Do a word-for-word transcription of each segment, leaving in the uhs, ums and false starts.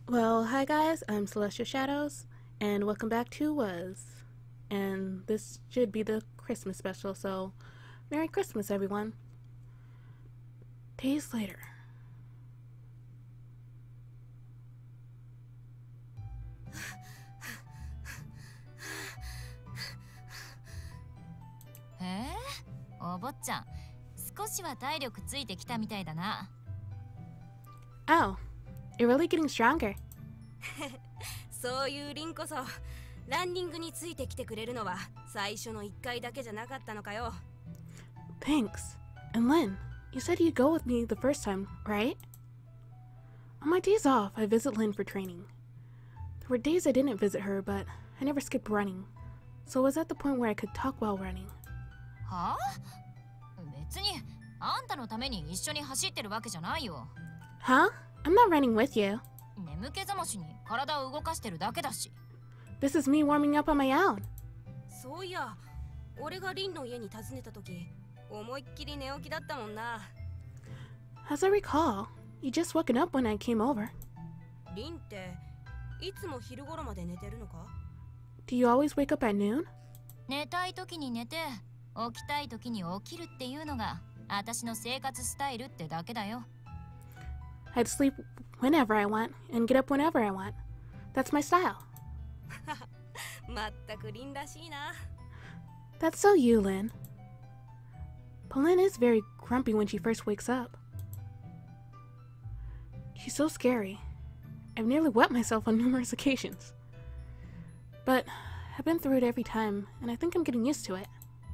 Well, hi guys, I'm Celestial Shadows, and welcome back to Was. And this should be the Christmas special, so Merry Christmas, everyone. Days later. Eh? お坊ちゃん、少しは体力ついてきたみたいだな。 Oh, you're really getting stronger. そういうリンこそランニングについてきてくれるのは最初のいっかいだけじゃなかったのかよ。 Thanks. And Lynn, you said you'd go with me the first time, right? On my days off, I visit Lynn for training. There were days I didn't visit her, but I never skipped running, so I was at the point where I could talk while running. はあ？別にあんたのために一緒に走ってるわけじゃないよ。 Huh? I'm not running with you. 眠気覚ましに体を動かしてるだけだし。 This is me warming up on my own. そういや、俺がリンの家に訪ねた時、思いっきり寝起きだったもんな。 As I recall, you just woken up when I came over. リンっていつも昼頃まで寝てるのか？ Do you always wake up at noon? 寝たい時に寝て、起きたい時に起きるっていうのが私の生活スタイルってだけだよ。 I'd sleep whenever I want and get up whenever I want. That's my style. まったくリンらしいな。 That's so you, Lynn. But Lynn is very grumpy when she first wakes up. She's so scary. I've nearly wet myself on numerous occasions. But I've been through it every time, and I think I'm getting used to it.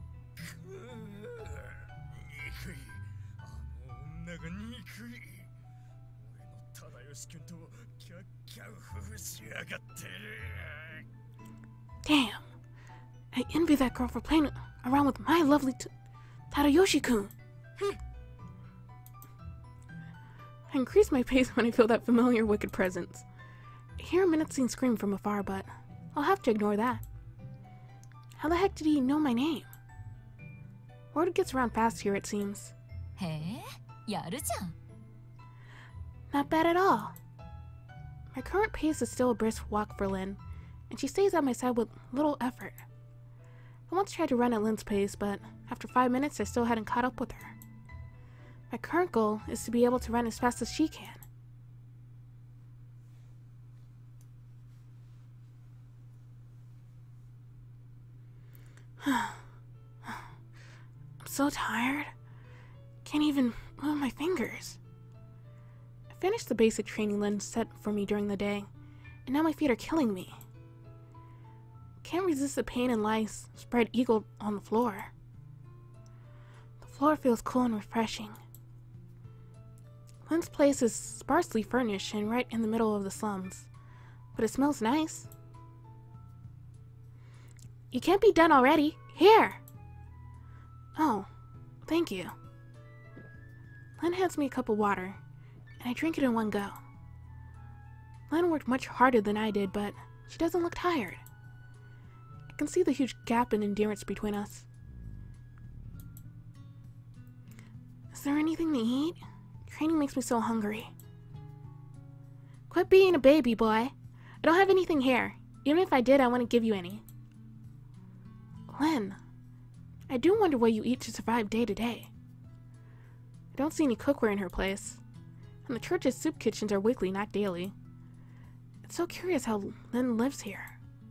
Damn, I envy that girl for playing around with my lovely t Tadayoshi-kun. I increase my pace when I feel that familiar wicked presence. I hear a menacing scream from afar, but I'll have to ignore that. How the heck did he know my name? Word gets around fast here, it seems. へえ、やるじゃん。 Not bad at all. My current pace is still a brisk walk for Lynn, and she stays at my side with little effort. I once tried to run at Lynn's pace, but after five minutes I still hadn't caught up with her. My current goal is to be able to run as fast as she can. I'm so tired. Can't even move my fingers. I finished the basic training Lynn set for me during the day, and now my feet are killing me. Can't resist the pain and lie spread eagle on the floor. The floor feels cool and refreshing. Lynn's place is sparsely furnished and right in the middle of the slums, but it smells nice. You can't be done already. Here! Oh, thank you. Lynn hands me a cup of water, and I drink it in one go. Lynn worked much harder than I did, but she doesn't look tired. I can see the huge gap in endurance between us. Is there anything to eat? Training makes me so hungry. Quit being a baby, boy. I don't have anything here. Even if I did, I wouldn't give you any. Lynn, I do wonder what you eat to survive day to day. I don't see any cookware in her place, and the church's soup kitchens are weekly, not daily. It's so curious how Lynn lives here.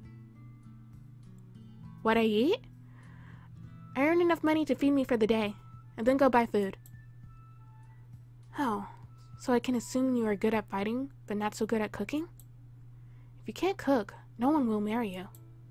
What I eat? I earn enough money to feed me for the day, and then go buy food. Oh, so I can assume you are good at fighting, but not so good at cooking? If you can't cook, no one will marry you.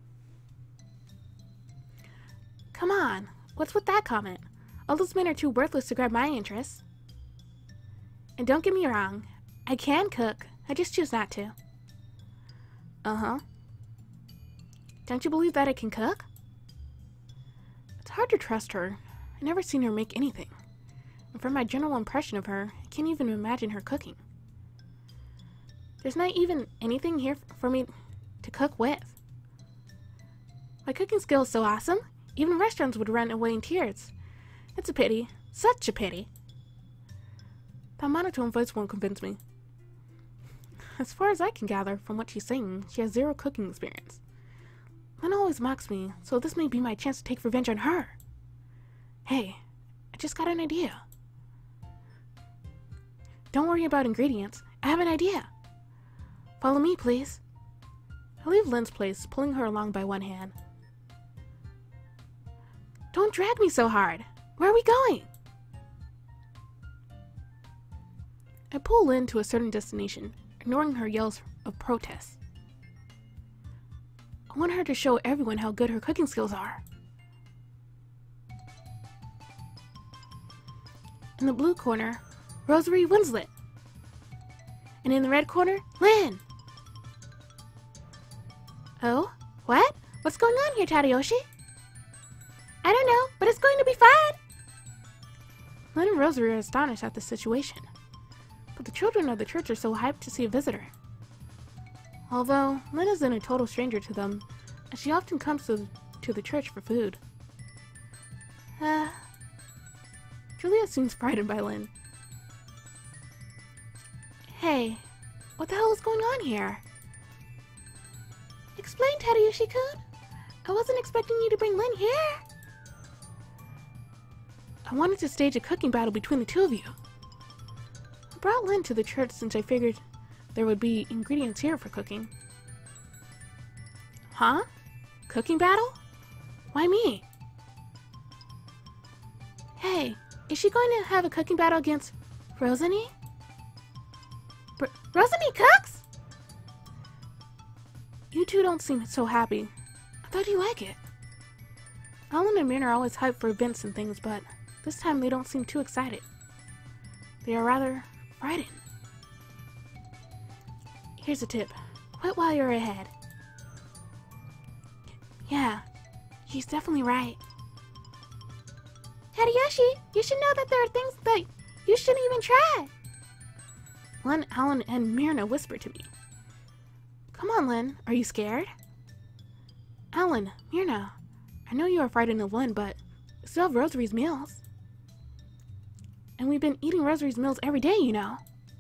Come on, what's with that comment? All those men are too worthless to grab my interest. And don't get me wrong, I can cook, I just choose not to. Uh-huh. Don't you believe that I can cook? It's hard to trust her. I've never seen her make anything. And from my general impression of her, I can't even imagine her cooking. There's not even anything here for me to cook with. My cooking skill is so awesome, even restaurants would run away in tears. It's a pity. Such a pity. That monotone voice won't convince me. As far as I can gather from what she's saying, she has zero cooking experience. Lynn always mocks me, so this may be my chance to take revenge on her. Hey, I just got an idea. Don't worry about ingredients. I have an idea. Follow me, please. I leave Lynn's place, pulling her along by one hand. Don't drag me so hard. Where are we going? I pull Lynn to a certain destination, ignoring her yells of protest. I want her to show everyone how good her cooking skills are. In the blue corner, Rosary Winslet. And in the red corner, Lynn. Oh? What? What's going on here, Tadayoshi? I don't know, but it's going to be fun! Lynn and Rosary are astonished at the situation. But the children of the church are so hyped to see a visitor. Although, Lynn isn't a total stranger to them, as she often comes to, to the church for food. Uh... Julia seems frightened by Lynn. Hey, what the hell is going on here? Explain, Tadayoshi-kun. I wasn't expecting you to bring Lynn here. I wanted to stage a cooking battle between the two of you. I brought Lynn to the church since I figured there would be ingredients here for cooking. Huh? Cooking battle? Why me? Hey, is she going to have a cooking battle against Rosany? Br Rosany cooks? You two don't seem so happy. I thought you like it. Alan and Myrna are always hyped for events and things, but this time they don't seem too excited. They are rather frightened. Here's a tip. Quit while you're ahead. Yeah, she's definitely right. Tadayoshi, you should know that there are things that you shouldn't even try. Lynn, Alan, and Myrna whisper to me. Come on, Lynn. Are you scared? Alan, Myrna, I know you are frightened of Lynn, but we still have Rosary's meals. And we've been eating Rosary's meals every day, you know.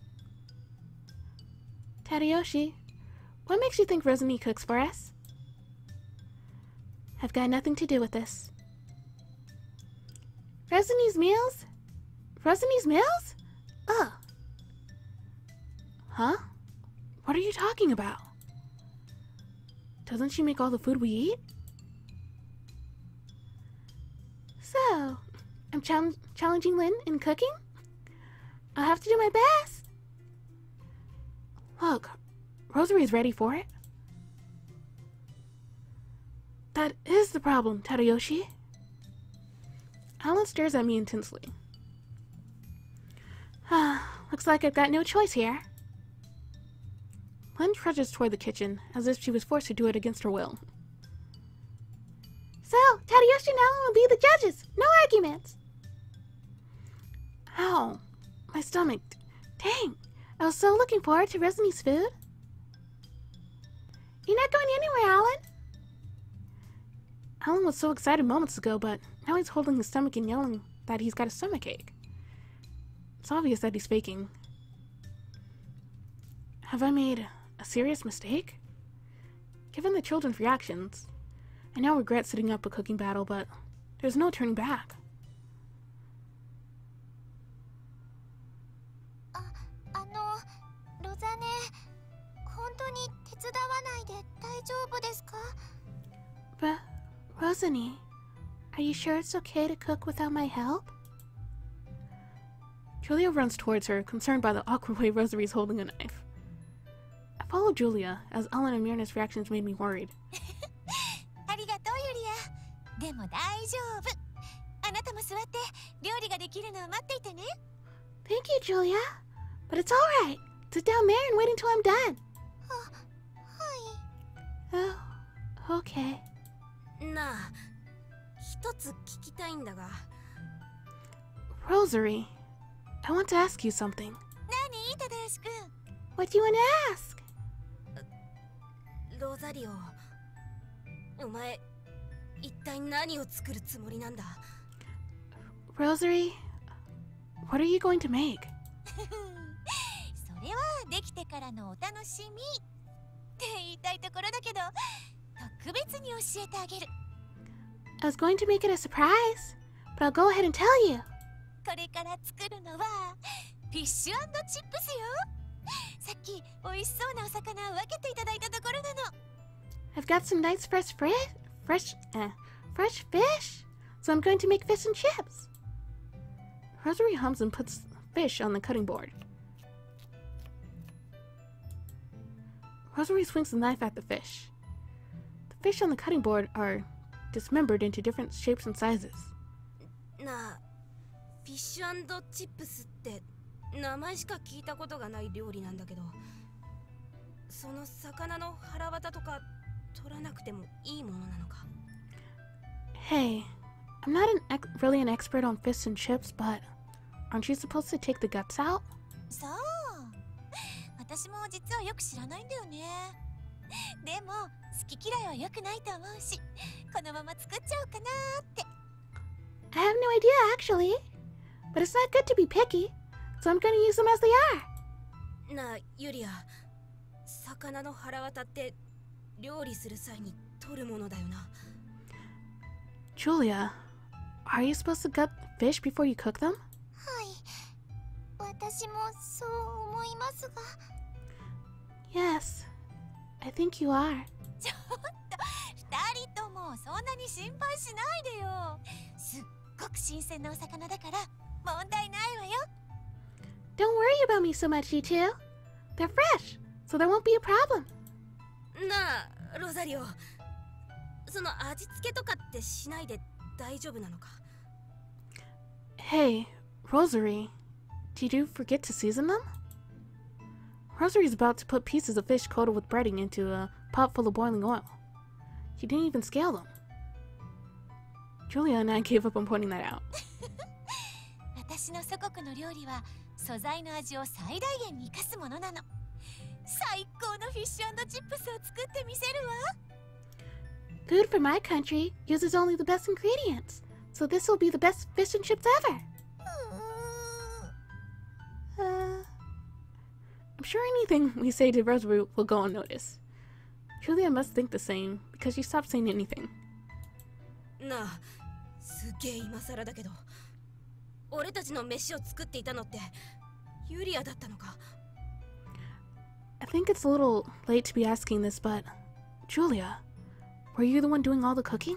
Tadayoshi, what makes you think Rosany cooks for us? I've got nothing to do with this. Rosany's meals? Rosany's meals? Ugh. Huh? What are you talking about? Doesn't she make all the food we eat? So, I'm chal challenging Lynn in cooking? I'll have to do my best. Look, Rosary's ready for it. That is the problem, Tadayoshi. Alan stares at me intensely. Ah, looks like I've got no choice here. Lynn trudges toward the kitchen, as if she was forced to do it against her will. So, Tadayoshi and Alan will be the judges. No arguments. Ow, my stomach. Dang, I was so looking forward to Rosany's food. You're not going anywhere, Alan. Alan was so excited moments ago, but now he's holding his stomach and yelling that he's got a stomachache. It's obvious that he's faking. Have I made a serious mistake? Given the children's reactions, I now regret setting up a cooking battle, but there's no turning back. Uh, あの、ロザネ、本当に手伝わないで大丈夫ですか? But, Rosany, are you sure it's okay to cook without my help? Julia runs towards her, concerned by the awkward way Rosary's holding a knife. I follow Julia, as Ellen and Myrna's reactions made me worried. ありがとう、ユリア。でも大丈夫。あなたも座って料理ができるのを待っていてね。 Thank you, Julia. But it's alright. Sit down there and wait until I'm done. あ、はい。 Oh, okay. なあ、一つ聞きたいんだが。 Rosary, I want to ask you something. 何、忠義君。 What do you want to ask? ロザリオ、お前、一体何を作るつもりなんだ? Rosary, what are you going to make? それはできててからのお楽しみって言いたいところだけど、特別に教えてあげる。 I was going to make it a surprise, but I'll go ahead and tell you. これから作るのはフィッシュ&チップスよ。さっき美味しそうなお魚を分けていただいたところなの。 I've got some nice fresh fresh fresh uh, fresh fish, so I'm going to make fish and chips. Rosary hums and puts fish on the cutting board. Rosary swings the knife at the fish. The fish on the cutting board are dismembered into different shapes and sizes. なあ、フィッシュ&チップスって名前しか聞いたことがない料理なんだけど、その魚の腹渡とか取らなくてもいいものなのか？ Hey, I'm not an ex really an expert on fish and chips, but aren't you supposed to take the guts out? そう、私も実はよく知らないんだよね。でも好き嫌いは良くないと思うし、このまま作っちゃおうかなーって。 I have no idea actually, but it's not good to be picky, so I'm going to use them as they are. なあ、ユリア、魚の腹渡って料理する際に取るものだよな。 Julia, are you supposed to gut fish before you cook them? はい、私もそう思いますが。 Yes, I think you are. ちょっと二人ともそんなに心配しないでよ。すっごく新鮮なお魚だから問題ないわよ。 Don't worry about me so much, you two. They're fresh, so there won't be a problem. なあ、ロザリオ、その味付けとかってしないで大丈夫なのか？ Hey, Rosary, did you forget to season them? Rosary's about to put pieces of fish coated with breading into a pot full of boiling oil. She didn't even scale them. Julia and I gave up on pointing that out. 私の祖国の料理は素材の味を最大限に生かすものなの。最高のフィッシュ&チップスを作ってみせるわ。 Food from my country uses only the best ingredients, so this will be the best fish and chips ever. Uh, I'm sure anything we say to Rosary will go unnoticed. Julia must think the same, because she stopped saying anything. なあ、すげえ今更だけど、俺たちの飯を作っていたのってユリアだったのか？ I think it's a little late to be asking this, but Julia, were you the one doing all the cooking? はい、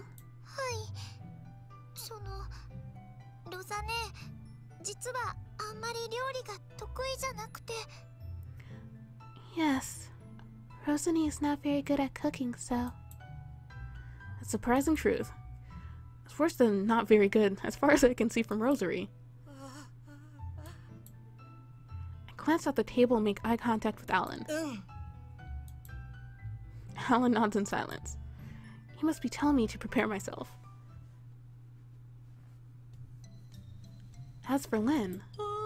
そのロザね、実はあんまり料理が得意じゃなくて。 Yes, Rosalie is not very good at cooking, so... A surprising truth. It's worse than not very good, as far as I can see from Rosary. I glance at the table and make eye contact with Alan. Alan nods in silence. He must be telling me to prepare myself. As for Lynn...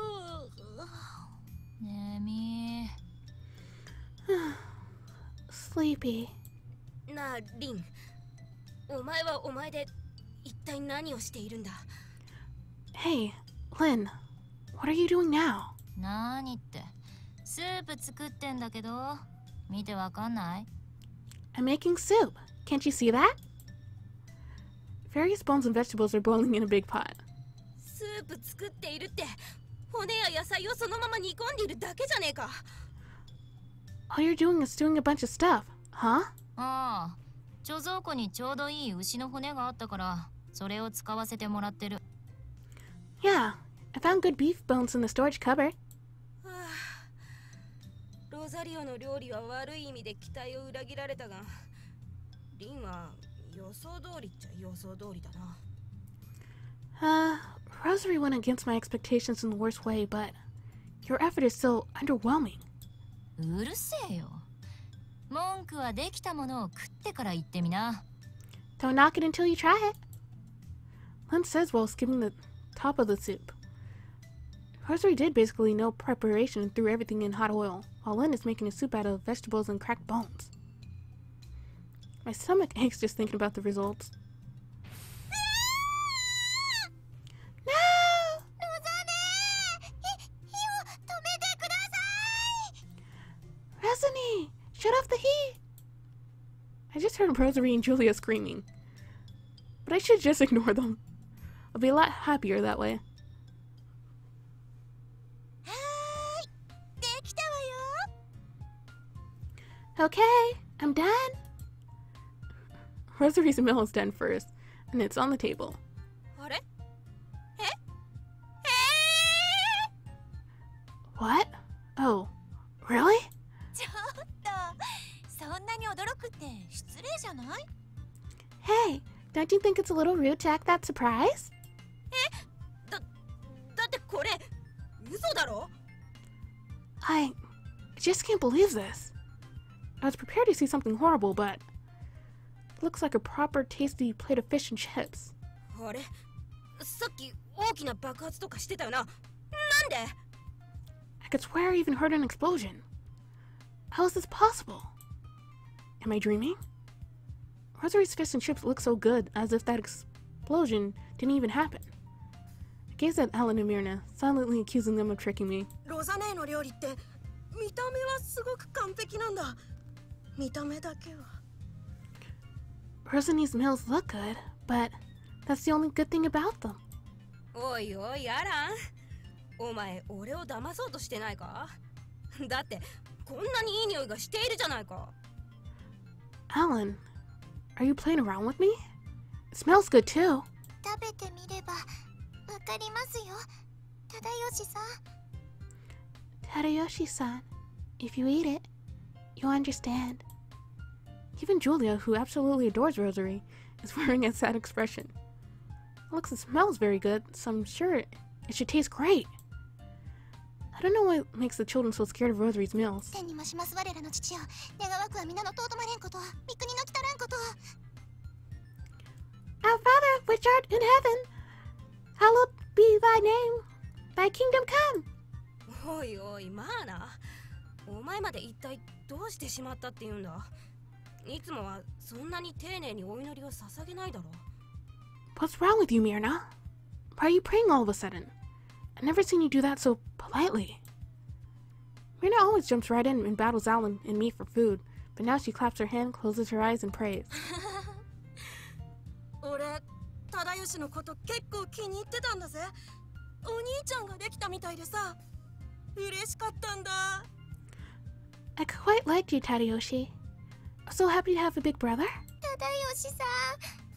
Sleepy. なあ、リン、お前はお前で一体何をしているんだ？ Hey, Lynn, what are you doing now? 何って、スープ作ってんだけど、見てわかんない？ I'm making soup. Can't you see that? Various bones and vegetables are boiling in a big pot. スープ作っているって、骨や野菜をそのまま煮込んでいるだけじゃねえか。 All you're doing is stewing a bunch of stuff, huh? ああ、貯蔵庫にちょうどいい牛の骨があったから、それを使わせてもらってる。 Yeah, I found good beef bones in the storage cupboard. はあ、ロザリオの料理は悪い意味で期待を裏切られたが、リンは予想通りっちゃ予想通りだな。 Uh, Rosary went against my expectations in the worst way, but your effort is so underwhelming. うるせえよ。文句はできたものを食ってから言ってみな。 Don't knock it until you try it. Lynn says while skimming the top of the soup. Rosary did basically no preparation and threw everything in hot oil, while Lynn is making a soup out of vegetables and cracked bones. My stomach aches just thinking about the results. No! ロザね、火を止めてください。 Destiny! Shut off the heat! I just heard Rosary and Julia screaming. But I should just ignore them. I'll be a lot happier that way. Okay, I'm done. Rosary's meal is done first, and it's on the table. What? Oh, really? Hey, don't you think it's a little rude to act that surprised? I just can't believe this. I was prepared to see something horrible, but it looks like a proper tasty plate of fish and chips. I could swear I even heard an explosion. How is this possible? Am I dreaming? Rosary's fish and chips look so good, as if that explosion didn't even happen. I gazed at Alan and Myrna, silently accusing them of tricking me. Rosanie's meals look good, but that's the only good thing about them. Alan, are you playing around with me? It smells good too. Tadayoshi-san, if you eat it, you'll understand. Even Julia, who absolutely adores Rosary, is wearing a sad expression. It looks and smells very good, so I'm sure it, it should taste great. I don't know what makes the children so scared of Rosary's meals. Our Father, which art in heaven, hallowed be thy name. Thy kingdom come. What's wrong with you, Myrna? Why are you praying all of a sudden? I've never seen you do that so politely. Myrna always jumps right in and battles Alan and me for food, but now she claps her hand, closes her eyes, and prays. I quite liked you, Tadayoshi. I'm so happy to have a big brother. Tadayoshi-san.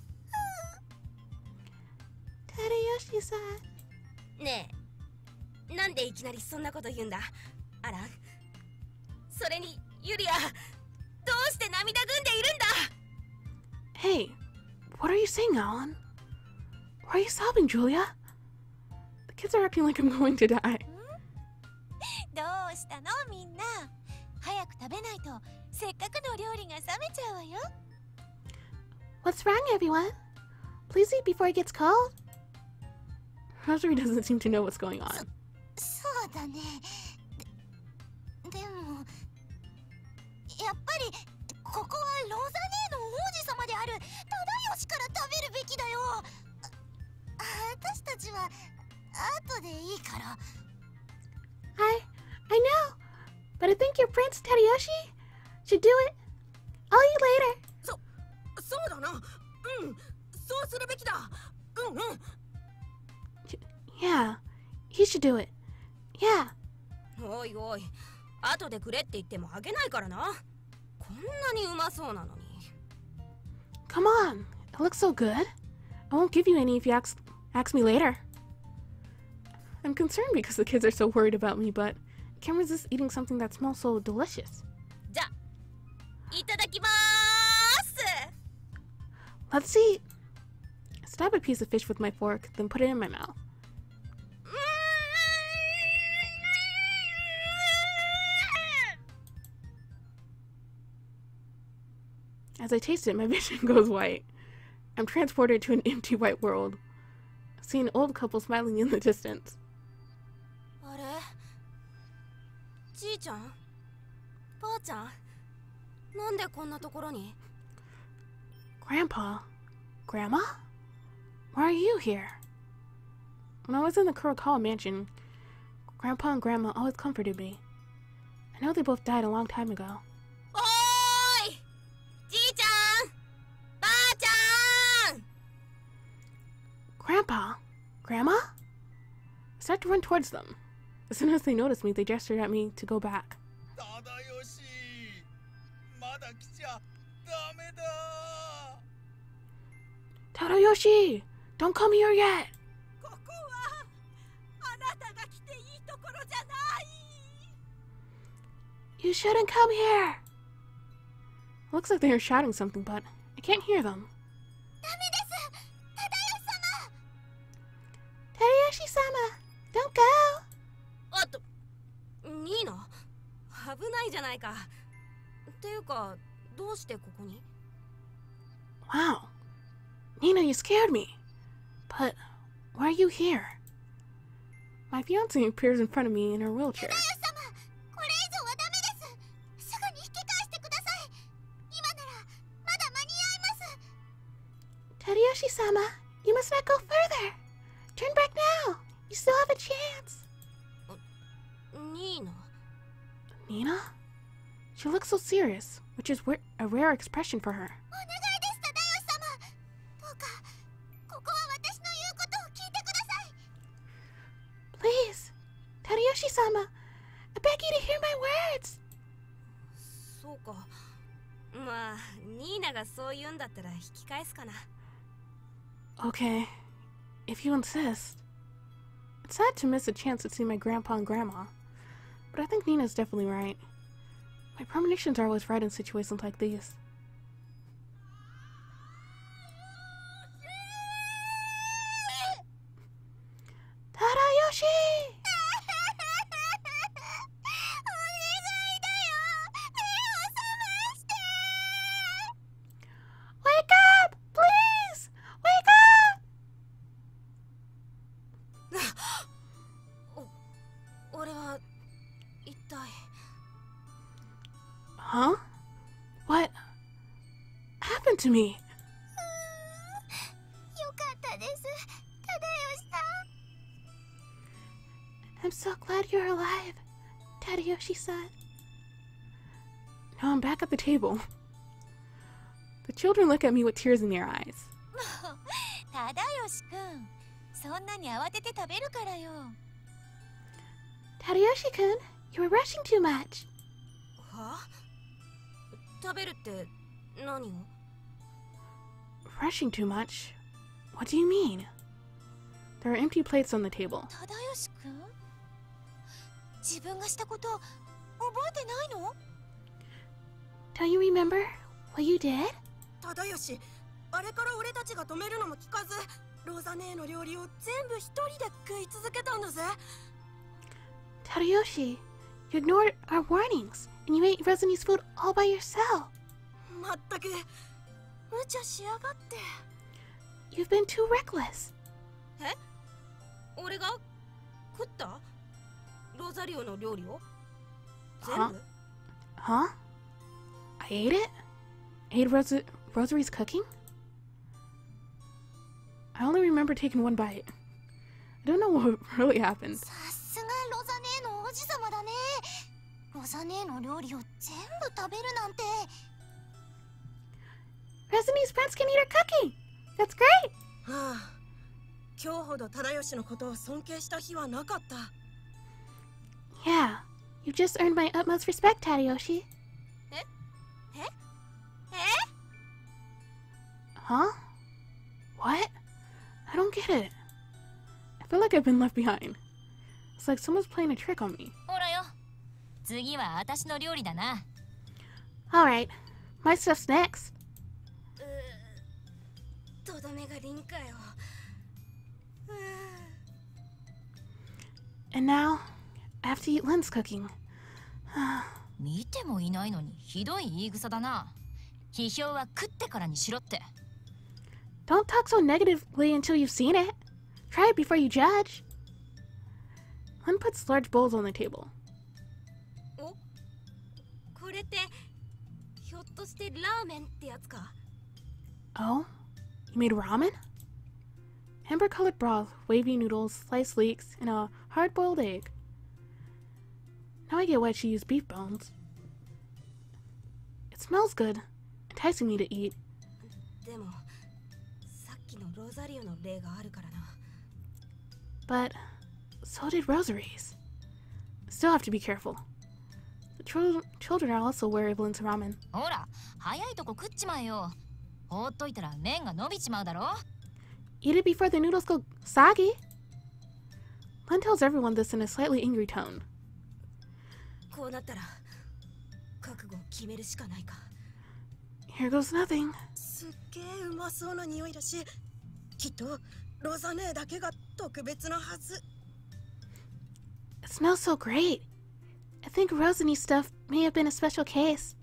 Tadayoshi-san. ねえ、なんでいきなりそんなこと言うんだ、アラン。それに、ユリア、どうして涙ぐんでいるんだ Hey, what are you saying, Alan? Why are you sobbing, Julia? The kids are acting like I'm going to die. どうしたのみんな。早く食べないとせっかくの料理が冷めちゃうわよ。 What's wrong, everyone? Please eat before it gets cold. Rosary doesn't seem to know what's going on. そ、そうだね。で、でも、やっぱりここはロザネーの王子様である忠義から食べるべきだよ。私たちは後でいいから。 I, I know, but I think your Prince Tadayoshi should do it. I'll eat later. そ、そうだな。うん、そうするべきだ。うんうん。 Yeah, he should do it. Yeah. おいおい、後でくれって言ってもあげないからな。こんなにうまそうなのに。 Come on, it looks so good. I won't give you any if you ask, ask me later. I'm concerned because the kids are so worried about me, but I can't resist eating something that smells so delicious. じゃ、いただきまーす。 Let's eat. I stab a piece of fish with my fork, then put it in my mouth. As I taste it, my vision goes white. I'm transported to an empty white world. I see an old couple smiling in the distance. あれ、じいちゃん、ばあちゃん、なんでこんなところに Grandpa? Grandma? Why are you here? When I was in the Kurokawa mansion, Grandpa and Grandma always comforted me. I know they both died a long time ago. おーい、じいちゃん、ばあちゃん。 Grandpa? Grandma? I start to run towards them. As soon as they notice me, they gesture at me to go back. Tadayoshi! Don't come here yet! You shouldn't come here! Looks like they are shouting something, but I can't hear them. Tadayoshi-sama! Don't go! あっと、ニーナ、危ないじゃないか。っていうか、どうしてここに？ Wow. Nina, you scared me. But why are you here? My fiance appears in front of me in her wheelchair. Tadayoshi-sama, you must not go further. Turn back now. You still have a chance. ニーナ。 Nina? She looks so serious, which is a rare expression for her. Please, Tadayoshi-sama, I beg you to hear my words. そうか。まあ、ニーナがそう言うんだったら引き返すかな。 Okay, if you insist. It's sad to miss a chance to see my grandpa and grandma, but I think Nina's definitely right. My premonitions are always right in situations like these. Tadayoshi! Wake up! Please! Wake up! お、俺は一体。 Huh? What happened to me? I'm so glad you're alive, Tadayoshi-san. Now I'm back at the table. The children look at me with tears in their eyes. Tadayoshi-kun, そんなに慌てて食べるからよ。 Tadayoshi-kun, you were rushing too much. は？食べるって何を？ Rushing too much? What do you mean? There are empty plates on the table. 忠義くん、自分がしたこと覚えてないの？ Don't you remember what you did? 忠義、あれから俺たちが止めるのも聞かず、ローザ姉の料理を全部一人で食い続けたんだぜ。 Tadayoshi, you ignored our warnings, and you ate Resumi's food all by yourself. まったく無茶しやがって。 You've been too reckless. え？俺が食った？ローザリオの料理を？全部？ Huh? I ate it? Ate Ros Rosary's cooking? I only remember taking one bite. I don't know what really happened. さすがロザ姉の王子様だね。ロザ姉の料理を全部食べるなんて。 Resumi's friends can eat her cooking! That's great! はあ、今日ほど忠義のことを尊敬した日はなかった。 Yeah, you just earned my utmost respect, Tadayoshi. え？え？え？ Huh? What? I don't get it. I feel like I've been left behind. It's like someone's playing a trick on me. ほらよ。次は私の料理だな。 Alright, my stuff's next. うー、とどめが凛かよ。うー。 And now, I have to eat Lynn's cooking. 見てもいないのにひどい言い草だな。批評は食ってからにしろって。 Don't talk so negatively until you've seen it. Try it before you judge. Lynn puts large bowls on the table. お、これってひょっとしてラーメンってやつか？ Oh? You made ramen? Amber-colored broth, wavy noodles, sliced leeks, and a hard-boiled egg. Now I get why she used beef bones. It smells good, enticing me to eat. でもさっきのロザリオの例があるからな。 But so did Rosaries. Still have to be careful. The chil children are also wearable into ramen. ほら、早いとこ食っちまえよ。放っといたら麺が伸びちまうだろ。 Eat it before the noodles go soggy. Len tells everyone this in a slightly angry tone. こうなったら覚悟を決めるしかないか。 Here goes nothing. すっげえうまそうな匂いだし、きっとロザネだけが特別なはず。 It smells so great. I think Rosany's stuff may have been a special case.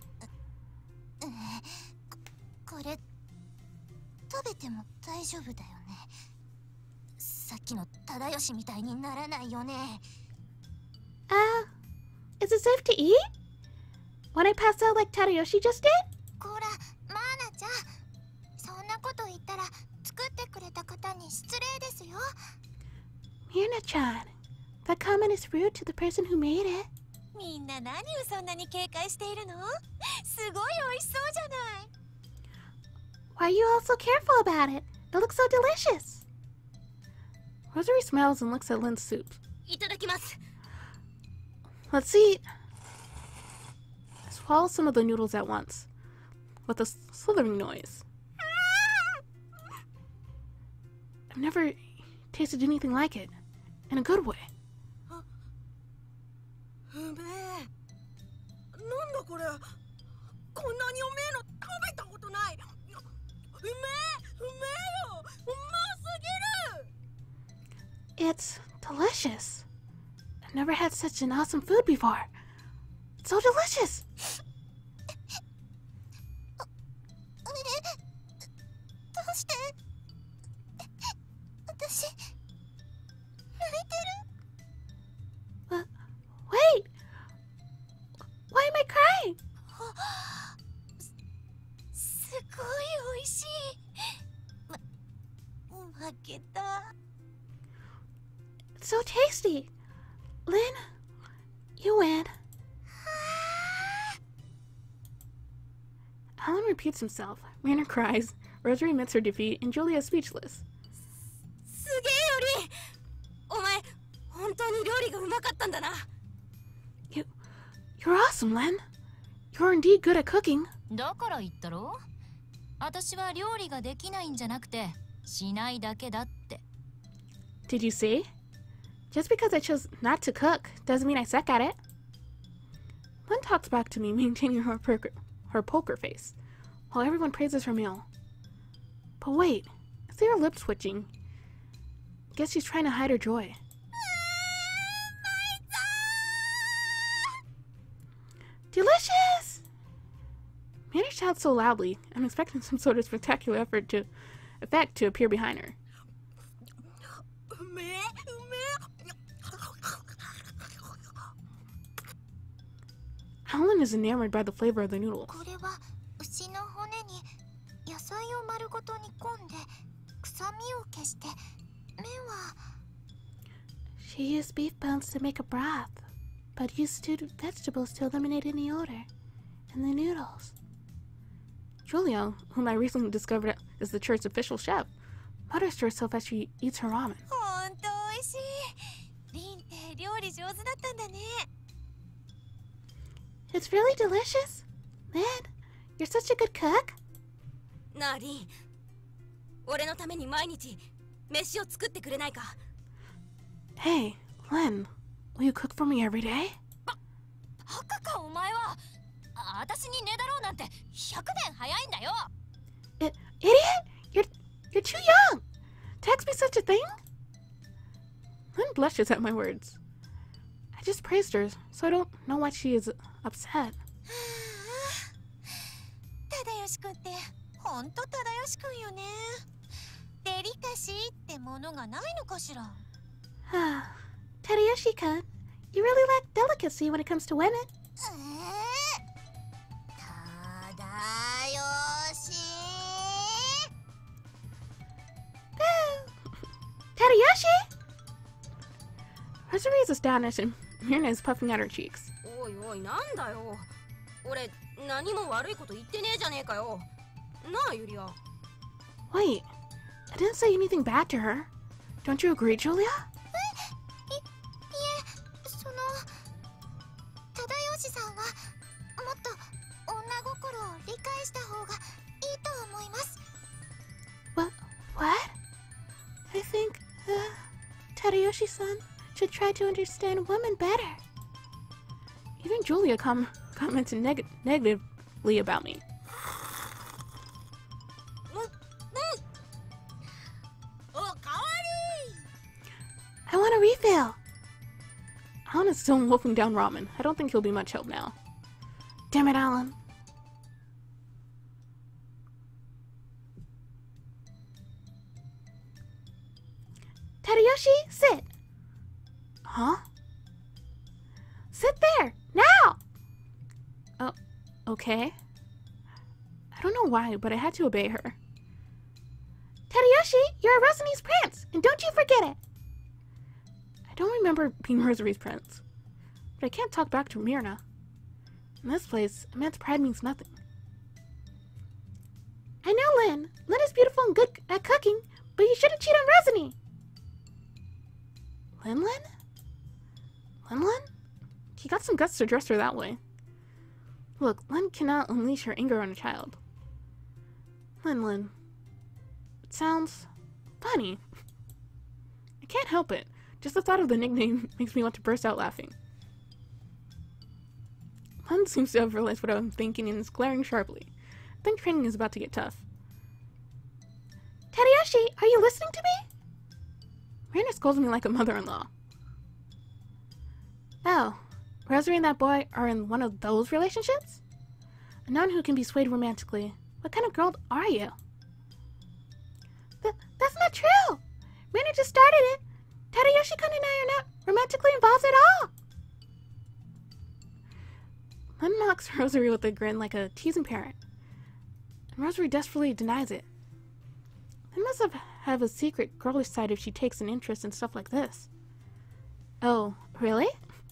これ食べても大丈夫だよね。さっきの忠義みたいにならないよね。 Uh, is it safe to eat? When I passed out like Tadayoshi just did? こら、マーナちゃん、そんなこと言ったら作ってくれた方に失礼ですよ。 Mirna-chan, that comment is rude to the person who made it. みんな何をそんなに警戒しているの？すごい美味しそうじゃない。 Why are you all so careful about it? It looks so delicious. Rosary smiles and looks at Len's soup. いただきます。 Let's eat. I swallow some of the noodles at once, with a slithering noise. I've never tasted anything like it, in a good way. うめえ。なんだこれ。こんなにうめえの食べたことない。うめえ、うめえよ。うますぎる。 It's delicious. I've never had such an awesome food before. It's so delicious. どうして私泣いてる？ Uh, wait! Why am I crying? すごい美味しい。ま、負けた。 It's so tasty. Lynn, you win. Alan repeats himself. Rainer cries. Rosary admits her defeat, and Julia is speechless. すげえより。お前本当に料理がうまかったんだな。 You, you're awesome, Len. You're indeed good at cooking. だから言ったろ。私は料理ができないんじゃなくて、しないだけだって。 Did you see? Just because I chose not to cook doesn't mean I suck at it. Len talks back to me, maintaining her poker, her poker face, while everyone praises her meal. But wait, I see her lips twitching. Guess she's trying to hide her joy. Delicious! Manny shouts so loudly, I'm expecting some sort of spectacular effort to effect to appear behind her. うめえ、うめえ。 Alan is enamored by the flavor of the noodles. これは牛の骨に野菜を丸ごと煮込んで臭みを消して麺は She used beef bones to make a broth, but used stewed vegetables to eliminate any odor. And the noodles. Julia, whom I recently discovered is the church's official chef, mutters to herself as she eats her ramen. ほんと美味しい。リンって料理上手だったんだね。 It's really delicious. Man, you're such a good cook. なあリン、俺のために毎日飯を作ってくれないか。 Hey, Len, will you cook for me every day? バカかお前は。あ、私にねだろうなんてひゃくねん早いんだよ。 I- idiot! You're you're too young to ask me such a thing. Len blushes at my words. I just praised her, so I don't know why she is upset. 忠義くんってほんと忠義くんよね。デリカシーってものがないのかしら。 Ah, Tadayoshi-kun, you really lack delicacy when it comes to women. えー、忠義。 Tadayoshi! Rosary is astonished and Mirna is puffing out her cheeks. おい、なんだよ。俺、何も悪いこと言ってねえじゃねえかよ。なあ、ユリア。 Wait, I didn't say anything bad to her. Don't you agree, Julia? い、いえ、その忠義さんはもっと女心を理解した方がいいと思います。 What? What? I think, uh, Tadayoshi-san should try to understand women better. Even Julia com commented neg negatively about me. I want a refill. Alan is still wolfing down ramen. I don't think he'll be much help now. Damn it, Alan. Tadayoshi, sit. Huh? Sit there, now! Oh, okay. I don't know why, but I had to obey her. Tadayoshi, you're Rosani's prince, and don't you forget it! I don't remember being Rosari's prince, but I can't talk back to Myrna. In this place, a man's pride means nothing. I know, Lynn. Lynn is beautiful and good at cooking, but you shouldn't cheat on Rosany. Lynn Lynn? Lynn Lynn? He got some guts to dress her that way. Look, Lynn cannot unleash her anger on a child. Lynn Lynn. It sounds funny. I can't help it. Just the thought of the nickname makes me want to burst out laughing. Lynn seems to have realized what I'm thinking and is glaring sharply. I think training is about to get tough. Tadayoshi, are you listening to me? Mirna scolds me like a mother-in-law. Oh, Rosary and that boy are in one of those relationships? A nun who can be swayed romantically. What kind of girl are you? Th that's not true! Mirna just started it! Tadayoshi-kun and I are not romantically involved at all! Lynn mocks Rosary with a grin like a teasing parent. And Rosary desperately denies it. Lynn must have, have a secret girlish side if she takes an interest in stuff like this. Oh, really?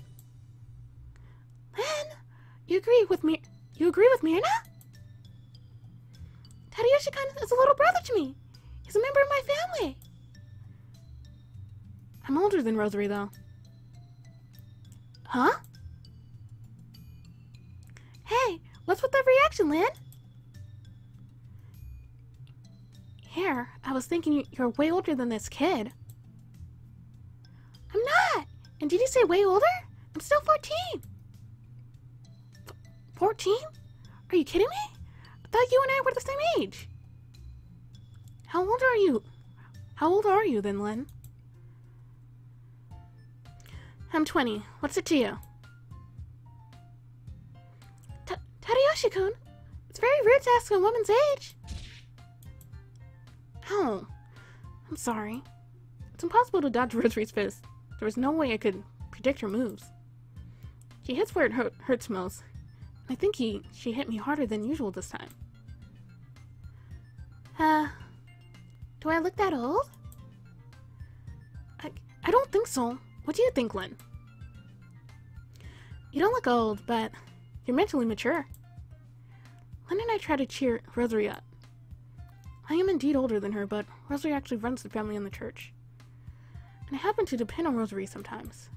Lynn, you agree with me? You agree with Myrna? Tadayoshi-kun is a little brother to me. He's a member of my family. I'm older than Rosary, though. Huh? Hey, what's with the reaction, Lynn? Here, I was thinking you're way older than this kid. I'm not! And did you say way older? I'm still fourteen. F fourteen? Are you kidding me? I thought you and I were the same age. How old are you? How old are you then, Lynn? I'm twenty. What's it to you? Ta Tadayoshi-kun, it's very rude to ask a woman's age. Oh, I'm sorry. It's impossible to dodge Rosary's fist. There was no way I could predict her moves. She hits where it hurt, hurts most. I think he, she hit me harder than usual this time. Uh, do I look that old? I, I don't think so. What do you think, Lynn? You don't look old, but you're mentally mature. Lynn and I try to cheer Rosary up. I am indeed older than her, but Rosary actually runs the family and the church. And I happen to depend on Rosary sometimes.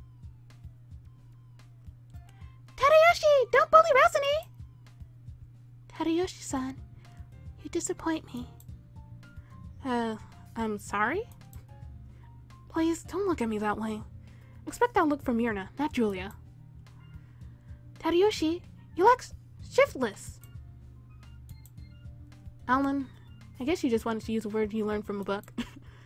Tadayoshi, don't bully Rosany! Tadayoshi-san, you disappoint me. Uh, I'm sorry? Please, don't look at me that way. Expect that look from Myrna, not Julia. Tadayoshi, you look shiftless. Alan, I guess you just wanted to use a word you learned from a book.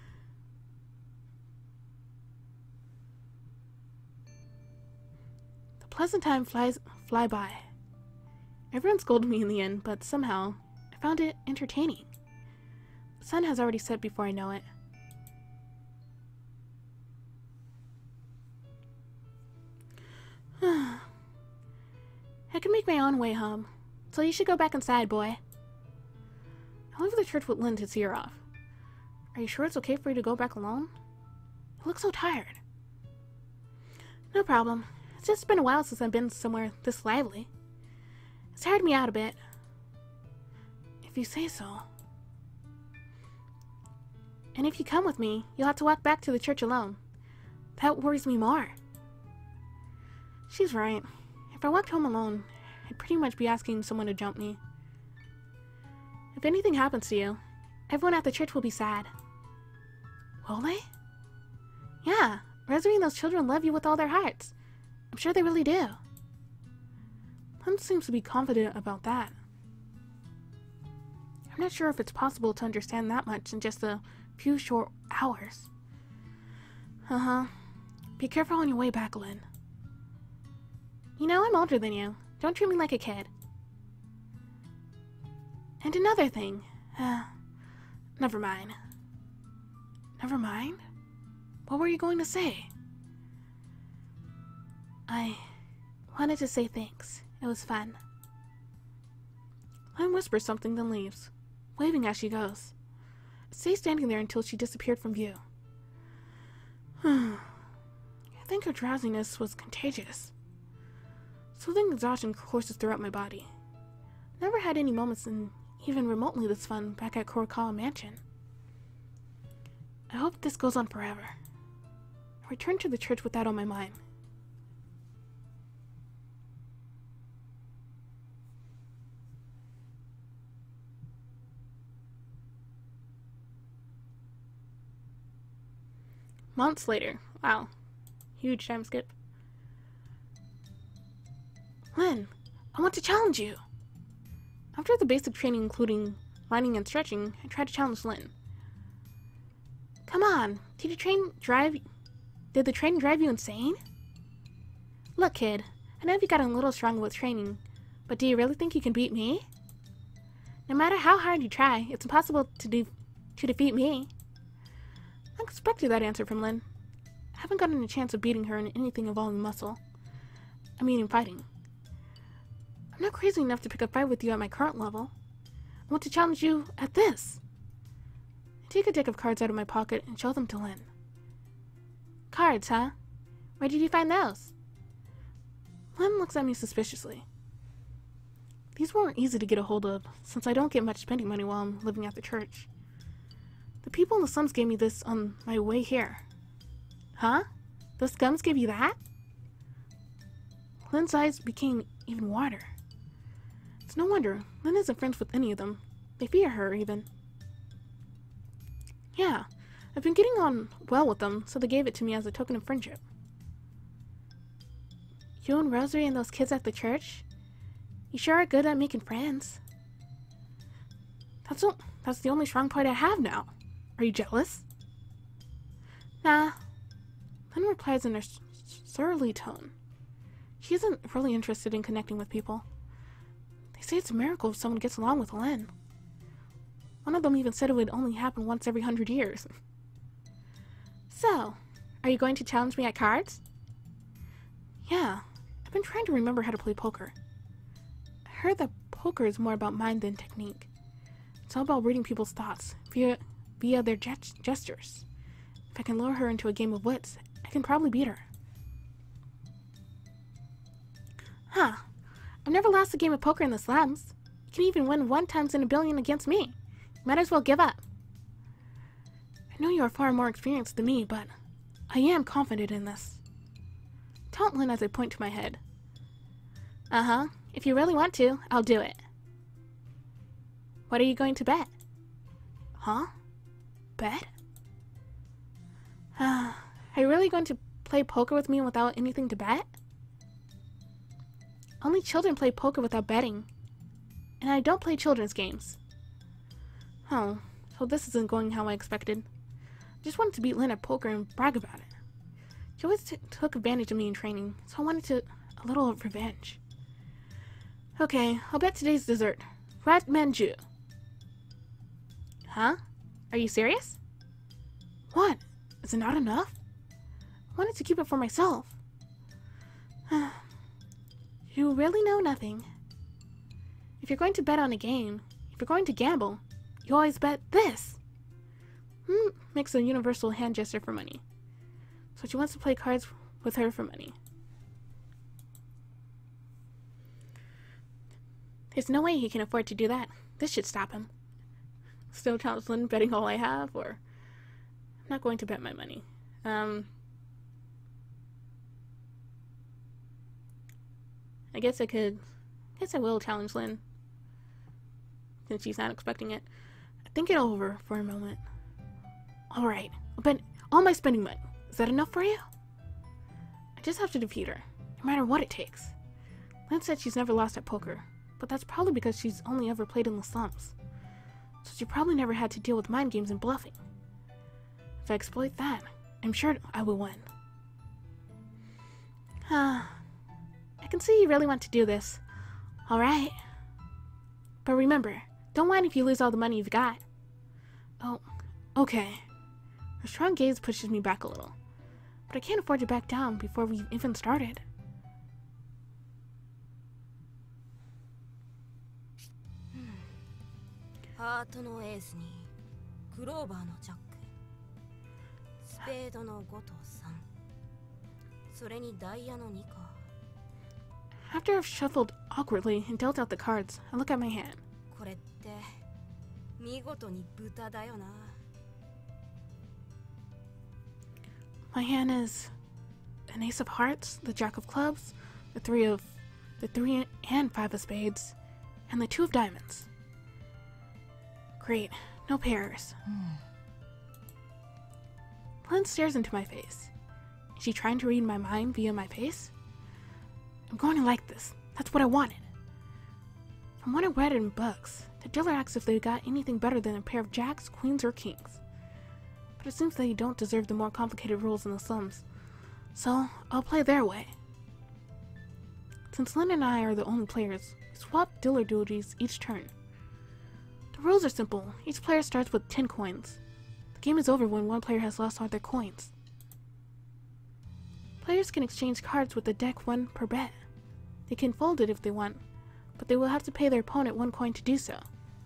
The pleasant time flies fly by. Everyone scolded me in the end, but somehow I found it entertaining. The sun has already set before I know it. I can make my own way home, so you should go back inside, boy. I'll leave the church with Lynn to see her off. Are you sure it's okay for you to go back alone? You look so tired. No problem. It's just been a while since I've been somewhere this lively. It's tired me out a bit. If you say so. And if you come with me, you'll have to walk back to the church alone. That worries me more. She's right. If I walked home alone, I'd pretty much be asking someone to jump me. If anything happens to you, everyone at the church will be sad. Will they? Yeah, Rosary and those children love you with all their hearts. I'm sure they really do. Lynn seems to be confident about that. I'm not sure if it's possible to understand that much in just a few short hours. Uh-huh. Be careful on your way back, Lynn. You know, I'm older than you. Don't treat me like a kid. And another thing. Uh, never mind. Never mind? What were you going to say? I wanted to say thanks. It was fun. Lynn whispers something, then leaves, waving as she goes. I stay standing there until she disappeared from view. I think her drowsiness was contagious. Soothing exhaustion courses throughout my body. Never had any moments in even remotely this fun back at Hourglass Mansion. I hope this goes on forever. I return to the church with that on my mind. Months later. Wow. Huge time skip. Lynn, I want to challenge you. After the basic training including running and stretching, I tried to challenge Lynn. Come on, did the train drive Did the train drive you insane? Look, kid, I know you've gotten a little stronger with training, but do you really think you can beat me? No matter how hard you try, it's impossible to de to defeat me. I expected that answer from Lynn. I haven't gotten a chance of beating her in anything involving muscle. I mean in fighting. I'm not crazy enough to pick a fight with you at my current level. I want to challenge you at this. I take a deck of cards out of my pocket and show them to Lynn. Cards, huh? Where did you find those? Lynn looks at me suspiciously. These weren't easy to get a hold of, since I don't get much spending money while I'm living at the church. The people in the slums gave me this on my way here. Huh? The scums gave you that? Lynn's eyes became even wider. It's no wonder. Lynn isn't friends with any of them. They fear her, even. Yeah, I've been getting on well with them, so they gave it to me as a token of friendship. You and Rosary and those kids at the church? You sure are good at making friends. That's, o that's the only strong point I have now. Are you jealous? Nah. Lynn replies in a surly tone. She isn't really interested in connecting with people. They say it's a miracle if someone gets along with Lynn. One of them even said it would only happen once every hundred years. So, are you going to challenge me at cards? Yeah, I've been trying to remember how to play poker. I heard that poker is more about mind than technique. It's all about reading people's thoughts via, via their gest gestures. If I can lure her into a game of wits, I can probably beat her. Huh. I've never lost a game of poker in the slums. You can even win one times in a billion against me. Might as well give up. I know you are far more experienced than me, but I am confident in this. Taunt Lynn as I point to my head. Uh-huh. If you really want to, I'll do it. What are you going to bet? Huh? Bet? Uh, are you really going to play poker with me without anything to bet? Only children play poker without betting. And I don't play children's games. Oh, so this isn't going how I expected. I just wanted to beat Lynn at poker and brag about it. She always t took advantage of me in training, so I wanted to a little revenge. Okay, I'll bet today's dessert. Rat manju. Huh? Are you serious? What? Is it not enough? I wanted to keep it for myself. You really know nothing. If you're going to bet on a game, if you're going to gamble, you always bet this. Hmm, makes a universal hand gesture for money. So she wants to play cards with her for money. There's no way he can afford to do that. This should stop him. Still challenge Lynn, betting all I have, or... I'm not going to bet my money. Um... I guess I could... I guess I will challenge Lynn. Since she's not expecting it. Think it over for a moment. Alright, I'll bet all my spending money. Is that enough for you? I just have to defeat her, no matter what it takes. Lynn said she's never lost at poker, but that's probably because she's only ever played in the slums. So she probably never had to deal with mind games and bluffing. If I exploit that, I'm sure I will win. Ah, I can see you really want to do this. Alright. But remember, don't whine if you lose all the money you've got. Oh, okay. Her strong gaze pushes me back a little. But I can't afford to back down before we've even started. Heartのエースにクローバーのジャック、スペードのごとさん、それにダイヤのにか。 After I've shuffled awkwardly and dealt out the cards, I look at my hand. これって見事に豚だよな。 My hand is an ace of hearts, the jack of clubs, the three of the three and five of spades, and the two of diamonds. Great, no pairs. Lynn stares into my face. Is she trying to read my mind via my face? I'm going to like this. That's what I wanted. From what I read in books, the dealer asks if they got anything better than a pair of jacks, queens, or kings. But it seems they don't deserve the more complicated rules in the slums. So, I'll play their way. Since Lynn and I are the only players, we swap dealer duties each turn. The rules are simple. Each player starts with ten coins. The game is over when one player has lost all their coins. Players can exchange cards with the deck one per bet. They can fold it if they want, but they will have to pay their opponent one coin to do so.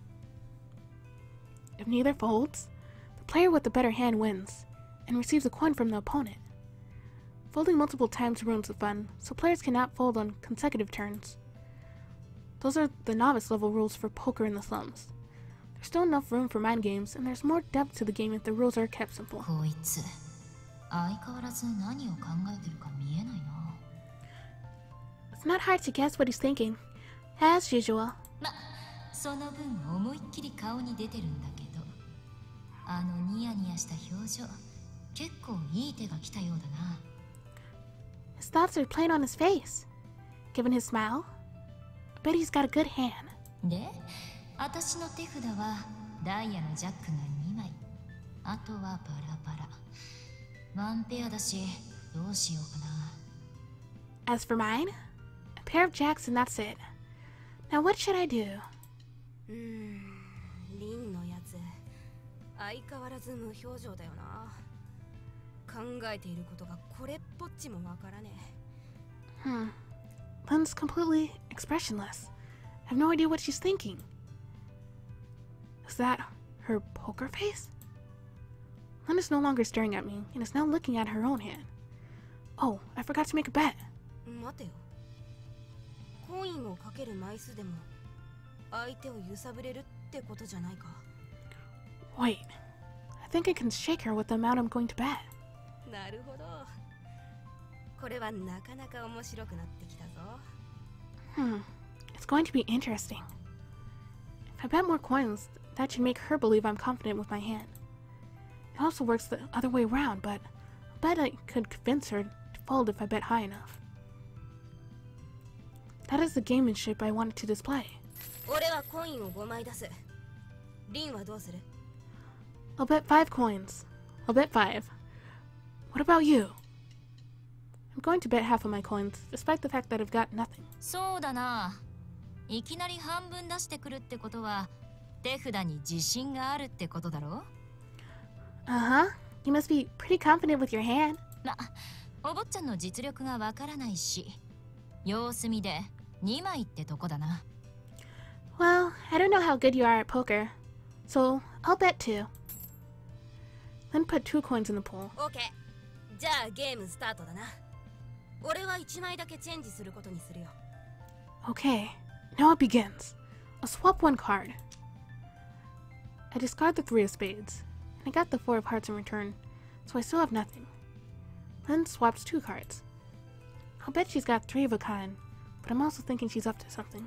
If neither folds, the player with the better hand wins, and receives a coin from the opponent. Folding multiple times ruins the fun, so players cannot fold on consecutive turns. Those are the novice level rules for poker in the slums. There's still enough room for mind games, and there's more depth to the game if the rules are kept simple. It's not hard to guess what he's thinking, as usual. His thoughts are plain on his face. Given his smile, I bet he's got a good hand. As for mine, a pair of jacks and that's it. Now what should I do? うーん、リンのやつ、相変わらず無表情だよな。考えていることがこれっぽっちもわからねえ。 Hmm. Lynn's completely expressionless. I have no idea what she's thinking. Is that her poker face? Lynn is no longer staring at me and is now looking at her own hand. Oh, I forgot to make a bet. 待てよ。コインをかける枚数でも相手を揺さぶれるってことじゃないか。 Wait, I think I can shake her with the amount I'm going to bet. なるほど。これはなかなか面白くなってきたぞ。 Hmm, it's going to be interesting. If I bet more coins, that should make her believe I'm confident with my hand. It also works the other way around, but I bet I could convince her to fold if I bet high enough. That is the gamemanship I wanted to display. 俺はコインをごまい出す。リンはどうする？ I'll bet five coins. I'll bet five. What about you? I'm going to bet half of my coins, despite the fact that I've got nothing. そうだな。いきなり半分出してくるってことは、手札に自信があるってことだろ？ Uh-huh. You must be pretty confident with your hand. ま、お坊ちゃんの実力がわからないし、様子見でにまいってとこだな。 Well, I don't know how good you are at poker, so I'll bet two. Then put two coins in the pool. オッケー。じゃあゲームスタートだな。俺はいちまいだけチェンジすることにするよ。 Okay, now it begins. I'll swap one card. I discard the three of spades, and I got the four of hearts in return, so I still have nothing. Lynn swaps two cards. I'll bet she's got three of a kind, but I'm also thinking she's up to something.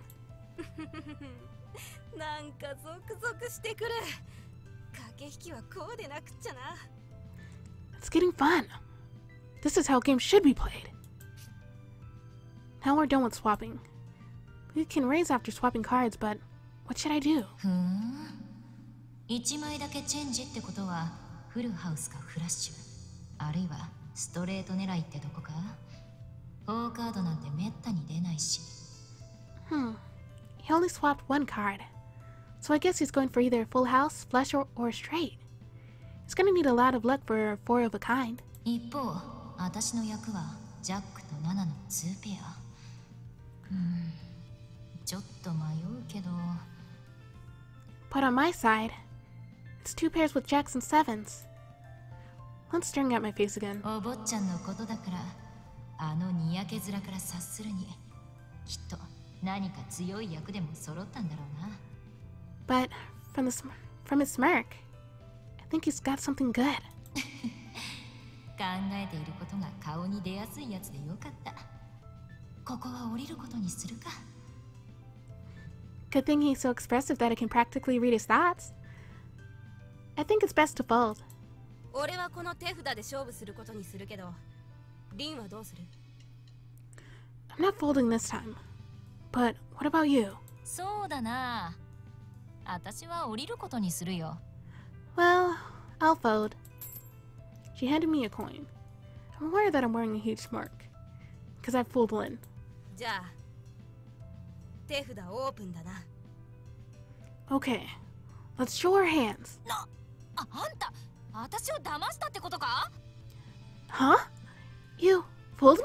なんかゾクゾクしてくる。駆け引きはこうでなくっちゃな。 It's getting fun. This is how games should be played. Now we're done with swapping. We can raise after swapping cards, but what should I do? ふーん。一枚だけチェンジってことはフルハウスかフラッシュ、あるいはストレート狙いってとこか。フォーカードなんてめったに出ないし。 Hmm. He only swapped one card. So I guess he's going for either full house, flush, or, or straight. He's gonna need a lot of luck for four of a kind. 一方、私の役はジャックとナナのツーペア。うん、ちょっと迷うけど。 But on my side, it's two pairs with jacks and sevens. Lynn's staring at my face again. お坊ちゃんのことだから、あのにやけ面から察するに、きっと何か強い役でも揃ったんだろうな。 But from the sm from his smirk, I think he's got something good. 考えていることが顔に出やすいやつでよかった。ここは降りることにするか。 Good thing he's so expressive that I can practically read his thoughts. I think it's best to fold. 俺はこの手札で勝負することにするけど、リンはどうする？ I'm not folding this time. But what about you? そうだな。私は降りることにするよ。 Well, I'll fold. She handed me a coin. I'm aware that I'm wearing a huge smirk. Because I fooled Lynn. じゃあ、手札オープンだな。 Okay, let's show our hands. な、あ、あんた、私を騙したってことか？ Huh? You fooled me?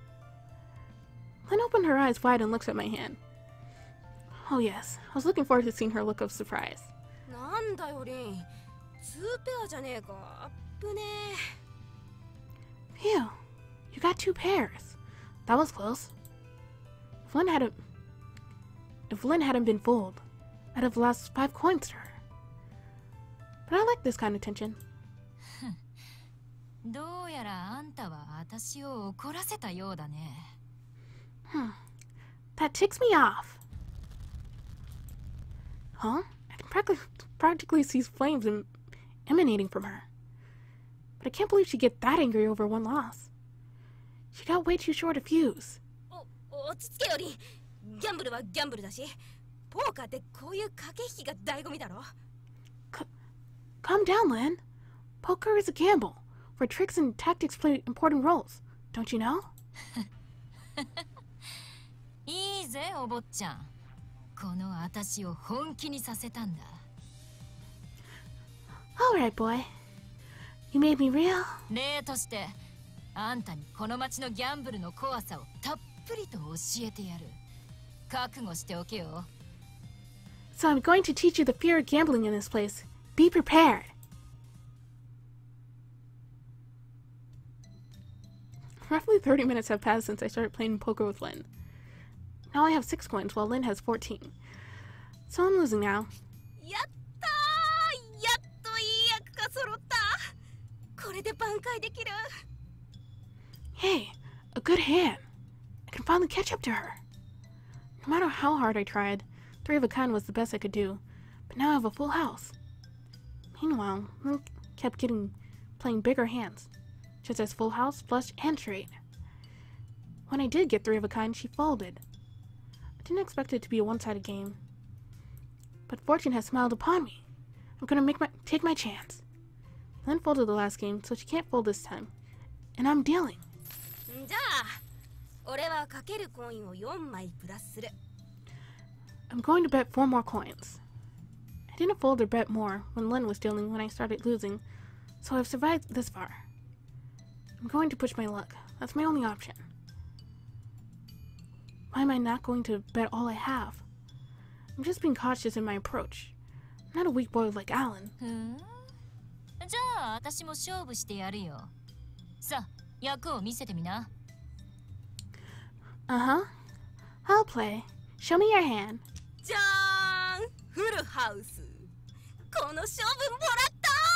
Lynn opened her eyes wide and looks at my hand. Oh yes, I was looking forward to seeing her look of surprise. なんだよリン、ツーペアじゃねえか。あっぶねえ。 Phew, you got two pairs. That was close. If Lynn hadn't, if Lynn hadn't been fooled, I'd have lost five coins to her. But I like this kind of tension. どうやらあんたは私を怒らせたようだね。 Hmm, that ticks me off. Huh? I can practically, practically see flames em emanating from her. But I can't believe she'd get that angry over one loss. She got way too short a fuse. お、落ち着けよリン。ギャンブルはギャンブルだし、ポーカーってこういう駆け引きが醍醐味だろ。 C calm down, Lynn. Poker is a gamble, where tricks and tactics play important roles. Don't you know? いいぜ、お坊ちゃん。この私を本気にさせたんだ。 Alright, boy. You made me real. 例として、あんたにこの街のギャンブルの怖さをたっぷりと教えてやる。覚悟しておけよ。 So I'm going to teach you the fear of gambling in this place. Be prepared. Roughly thirty minutes have passed since I started playing poker with Lynn. Now I have six coins while Lynn has fourteen. So I'm losing now. やったー、やっといい役が揃った。これで挽回できる。 Hey, a good hand. I can finally catch up to her. No matter how hard I tried, three of a kind was the best I could do. But now I have a full house. Meanwhile, Lynn kept getting playing bigger hands, just as full house, flush, and straight. When I did get three of a kind, she folded. I didn't expect it to be a one-sided game. But fortune has smiled upon me. I'm gonna make my take my chance. Lynn folded the last game, so she can't fold this time. And I'm dealing. じゃあ、俺はかけるコインをよんまいプラスする。 I'm going to bet four more coins. I didn't fold or bet more when Lynn was dealing when I started losing, so I've survived this far. I'm going to push my luck. That's my only option. Why am I not going to bet all I have? I'm just being cautious in my approach. I'm not a weak boy like Alan. ふん。じゃあ私も勝負してやるよ。さあ、役を見せてみな。 Uh-huh. I'll play. Show me your hand. じゃーフルハウス。この勝負もらった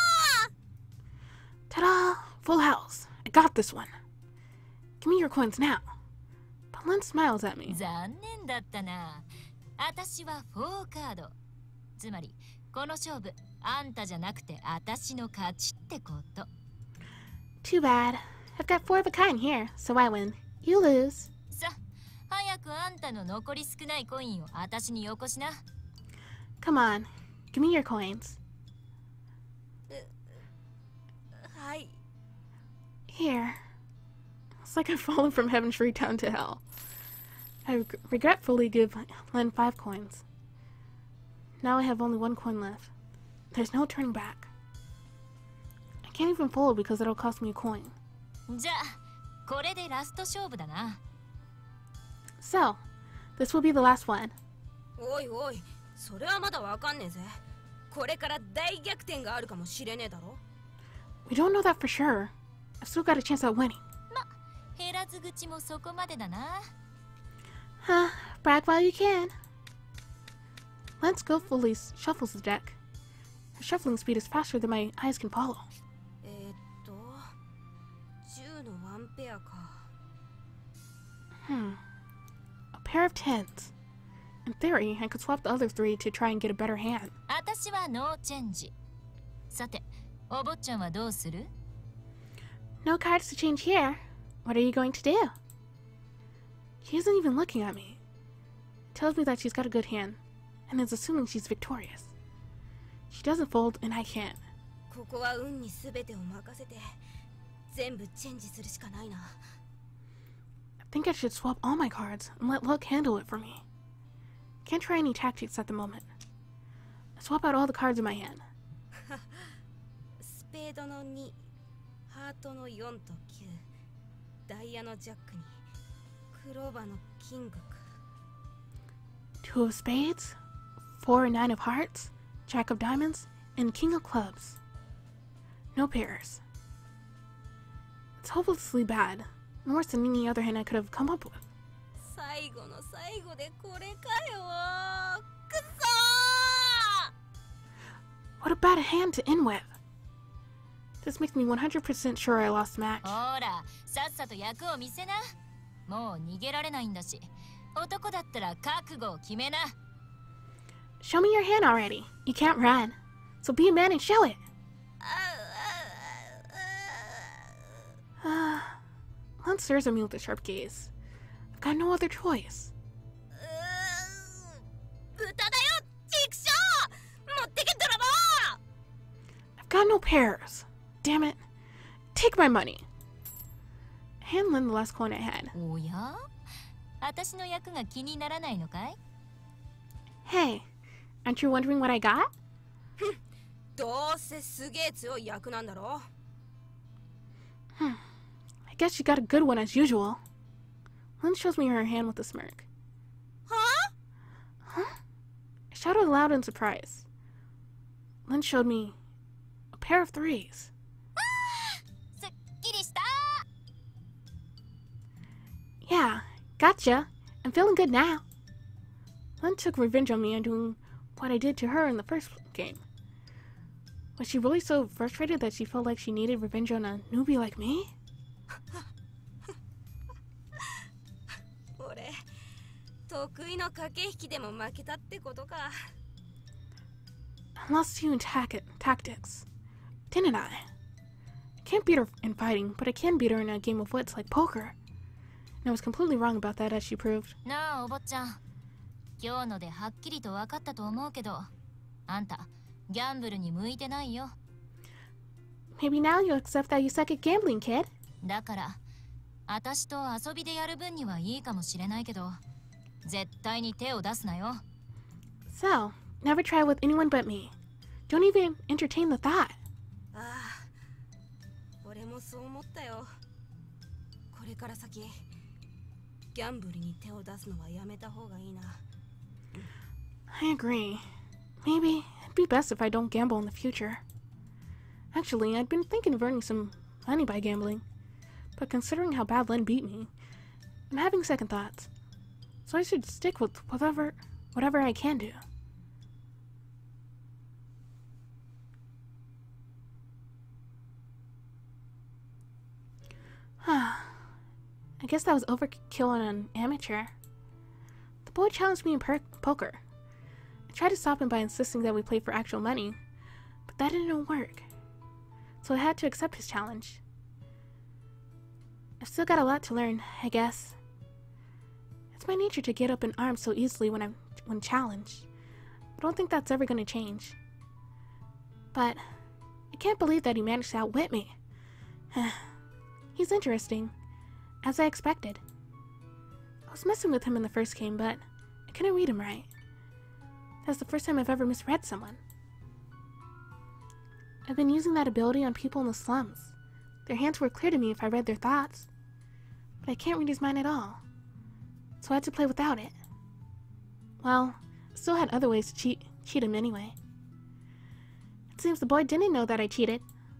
Ta-da! Full house. I got this one. Give me your coins now. But Lynn smiles at me. 残念だったな。私はフォーカード。つまりこの勝負あんたじゃなくて私の勝ちってこと。 Too bad. I've got four of a kind here, so I win. You lose. さ、早くあんたの残り少ないコインを私によこしな。 Come on. Give me your coins. はい。 Here. It's like I've fallen from heaven straight down to hell. I reg- regretfully give Len five coins. Now I have only one coin left. There's no turning back. I can't even fold because it'll cost me a coin. じゃあ、これでラスト勝負だな。 So, this will be the last one. おいおい、それはまだわかんねえぜ。これから大逆転があるかもしれねえだろ。 We don't know that for sure. I've still got a chance at winning. ま、減らず口もそこまでだな。 Huh, brag while you can. Len skillfully shuffles the deck. Her shuffling speed is faster than my eyes can follow. えー、っと、じゅうのワンペアか。 Hmm. A pair of tens. In theory, I could swap the other three to try and get a better hand. 私はノーチェンジ。さて、お坊ちゃんはどうする？ No cards to change here. What are you going to do? She isn't even looking at me. Tells me that she's got a good hand, and is assuming she's victorious. She doesn't fold, and I can't. ここは運に全てを任せて、全部チェンジするしかないな。 I think I should swap all my cards and let luck handle it for me. Can't try any tactics at the moment. I swap out all the cards in my hand. スペードのに、ハートのよんときゅう、ダイヤのジャックに、クローバーのキングか。 Two of spades, four and nine of hearts, jack of diamonds, and king of clubs. No pairs. It's hopelessly bad, and worse than any other hand I could have come up with. 最後の最後でこれかよ。くそー！ What a bad hand to end with. This makes me one hundred percent sure I lost the match. ほら、さっさと役を見せな。もう逃げられないんだし、男だったら覚悟を決めな。 Show me your hand already. You can't run. So be a man and show it. Uh, Len stares at me with a sharp gaze. I've got no other choice. 豚だよ、チクショー！持ってけ泥棒！ I've got no pairs. Damn it. Take my money. I hand Len the last coin I had. おや？私の役が気にならないのかい？ Hey, aren't you wondering what I got? どうせすげえ強い役なんだろ。 Hmm. I guess she got a good one as usual. Len shows me her hand with a smirk. は Huh? I shouted aloud in surprise. Len showed me a pair of threes. すっきりした。 Yeah, gotcha. I'm feeling good now. Len took revenge on me on doing what I did to her in the first game. Was she really so frustrated that she felt like she needed revenge on a newbie like me? 俺、得意の駆け引きでも負けたってことか。 I lost to you in tac- tactics, didn't I? I can't beat her in fighting, but I can beat her in a game of wits like poker. And I was completely wrong about that, as she proved. なあ、お坊ちゃん。今日のではっきりと分かったと思うけど、あんた、ギャンブルに向いてないよ。 Maybe now you'll accept that you suck at gambling, kid. だから、私と遊びでやる分にはいいかもしれないけど、絶対に手を出すなよ。 So, never try with anyone but me. Don't even entertain the thought. ああ、俺もそう思ったよ。これから先、ギャンブルに手を出すのはやめた方がいいな。 I agree. Maybe it'd be best if I don't gamble in the future. Actually, I'd been thinking of earning some money by gambling, but considering how bad Len beat me, I'm having second thoughts. So I should stick with whatever, whatever I can do. I guess that was overkill on an amateur. The boy challenged me in per poker. I tried to stop him by insisting that we play for actual money, but that didn't work. So I had to accept his challenge. I've still got a lot to learn, I guess. It's my nature to get up in arms so easily when I'm when challenged. I don't think that's ever going to change. But I can't believe that he managed to outwit me. He's interesting, as I expected. I was messing with him in the first game, but I couldn't read him right. That's the first time I've ever misread someone. I've been using that ability on people in the slums. Their hands were clear to me if I read their thoughts. But I can't read his mind at all. So I had to play without it. Well, I still had other ways to cheat, cheat him anyway. It seems the boy didn't know that I cheated.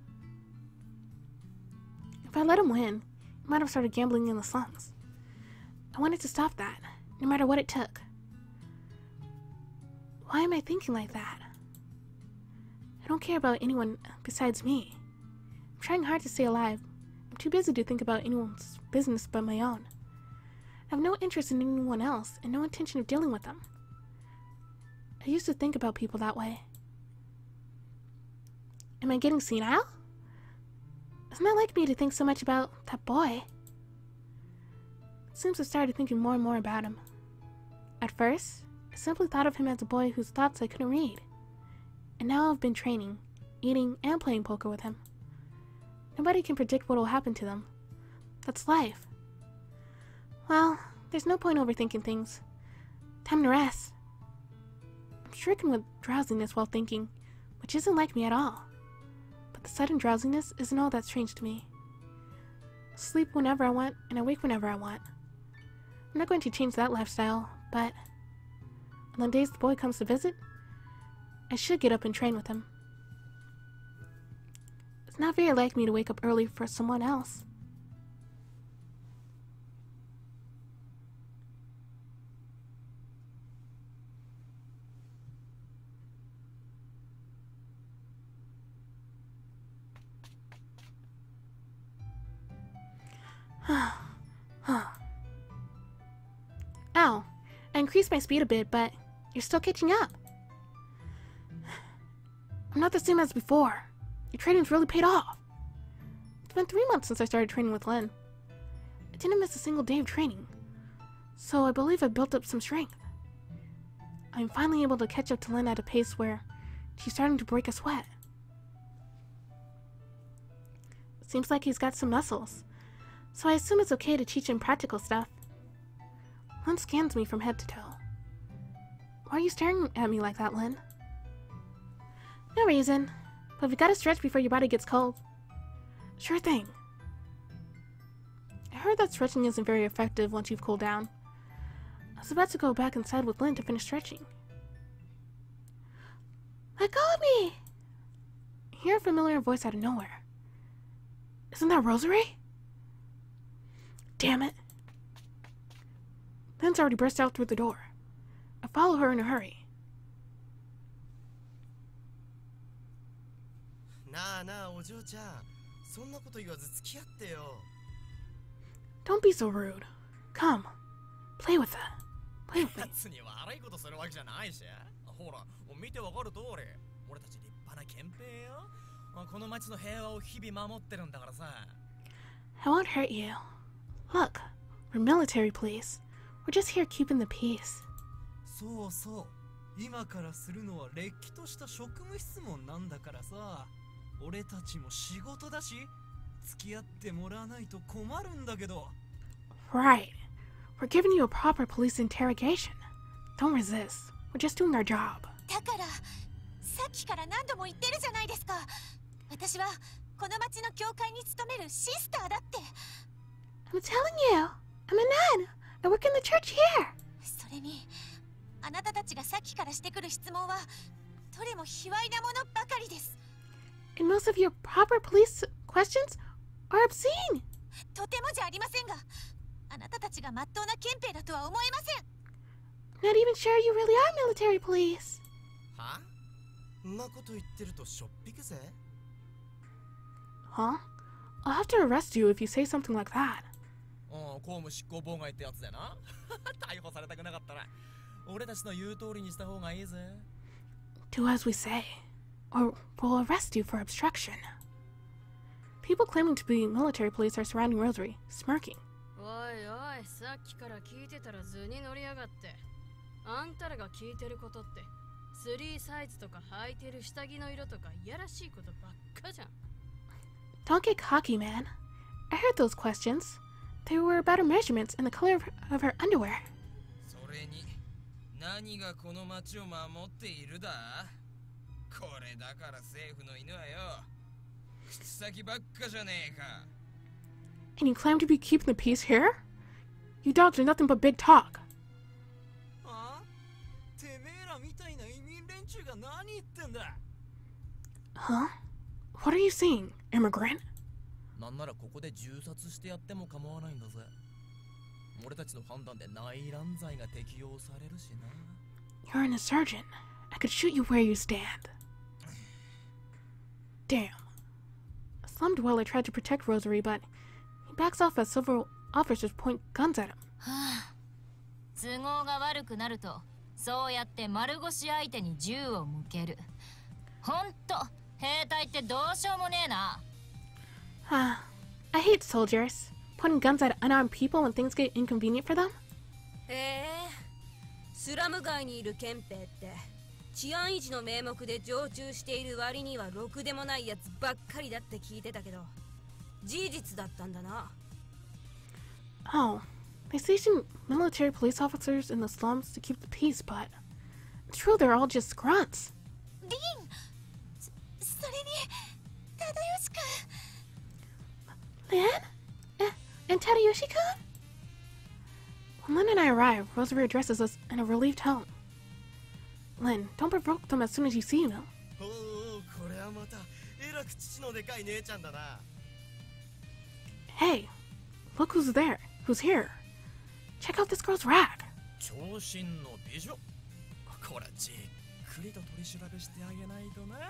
If I let him win, he might have started gambling in the slums. I wanted to stop that, no matter what it took. Why am I thinking like that? I don't care about anyone besides me. I'm trying hard to stay alive. I'm too busy to think about anyone's business but my own. I have no interest in anyone else and no intention of dealing with them. I used to think about people that way. Am I getting senile? Isn't it like me to think so much about that boy? It seems I started thinking more and more about him. At first, I simply thought of him as a boy whose thoughts I couldn't read. And now I've been training, eating, and playing poker with him. Nobody can predict what will happen to them. That's life. Well, there's no point overthinking things. Time to rest. I'm stricken with drowsiness while thinking, which isn't like me at all. But the sudden drowsiness isn't all that strange to me. I sleep whenever I want, and I wake whenever I want. I'm not going to change that lifestyle, but on the days the boy comes to visit, I should get up and train with him. It's not very like me to wake up early for someone else. Ow, I increased my speed a bit, but you're still catching up. I'm not the same as before. Your training's really paid off. It's been three months since I started training with Lynn. I didn't miss a single day of training, so I believe I've built up some strength. I'm finally able to catch up to Lynn at a pace where she's starting to break a sweat. It seems like he's got some muscles, so I assume it's okay to teach him practical stuff. Lynn scans me from head to toe. Why are you staring at me like that, Lynn? No reason, but we gotta stretch before your body gets cold. Sure thing. I heard that stretching isn't very effective once you've cooled down. I was about to go back inside with Lynn to finish stretching. Let go of me! I hear a familiar voice out of nowhere. Isn't that Rosary? Damn it. Lynn's already burst out through the door. I follow her in a hurry. Don't be so rude. Come, play with that. Play with me. I won't hurt you. Look, we're military police. We're just here keeping the peace. そうそう。今からするのはれっきとした職務質問なんだからさ。俺たちも仕事だし、付き合ってもらわないと困るんだけど。 Right. We're giving you a proper police interrogation. Don't resist. We're just doing our job. だから、さっきから何度も言ってるじゃないですか。私はこの町の教会に勤めるシスターだって。 I'm telling you, I'm a nun. I work in the church here. それに、あなたたちがさっきからしてくる質問は、どれも卑猥なものばかりです。 And most of your proper police questions are obscene. とてもじゃありませんが、あなたたちが真っ当な憲兵だとは思えません。 Not even sure you really are military police. は？んなこと言ってるとしょっぴくぜ。 Huh? I'll have to arrest you if you say something like that. うん、公務執行妨害ってやつだよな。逮捕されたくなかったら俺たちの言う通りにした方がいいぜ。 Do as we say, or we'll arrest you for obstruction. People claiming to be military police are surrounding Rosary, smirking. おいおい、さっきから聞いてたら図に乗りやがって。あんたらが聞いてることって、スリーサイズとか履いてる下着の色とかいやらしいことばっかじゃん。 Don't get cocky, man. I heard those questions. They were about her measurements and the color of her, of her underwear. それに何がこの町を守っているだ？これだから政府の犬はよ、口先ばっかじゃねえか。 And you claim to be keeping the peace here? You dogs are nothing but big talk. あ？てめえらみたいな移民連中が何言ってんだ？ Huh? What are you saying, immigrant? なんならここで銃殺してやっても構わないんだぜ。俺たちの判断で内乱罪が適用されるしな。 You're an insurgent. I could shoot you where you stand. Damn. A slum dweller tried to protect Rosary, but he backs off as several officers point guns at him. 都合が悪くなると、そうやって丸腰相手に銃を向ける。ほんと、兵隊ってどうしようもねえな。 Ah, I hate soldiers. Pointing guns at unarmed people when things get inconvenient for them? ええ、スラム街にいる憲兵って治安維持の名目で常駐している割にはろくでもないやつばっかりだって聞いてたけど、事実だったんだな。 Oh, they station military police officers in the slums to keep the peace, but it's true they're all just grunts. リン、そ、それに忠義君。 Lin? Eh, and Tadayoshi-kun? When Lin and I arrive, Rosary addresses us in a relieved tone. Lin, don't provoke them as soon as you see them. おお、これはまたえらく父のでかい姉ちゃんだな。 Hey, look who's there, who's here. Check out this girl's rag. 長身の美女。こらじっくりと取り調べしてあげないとな。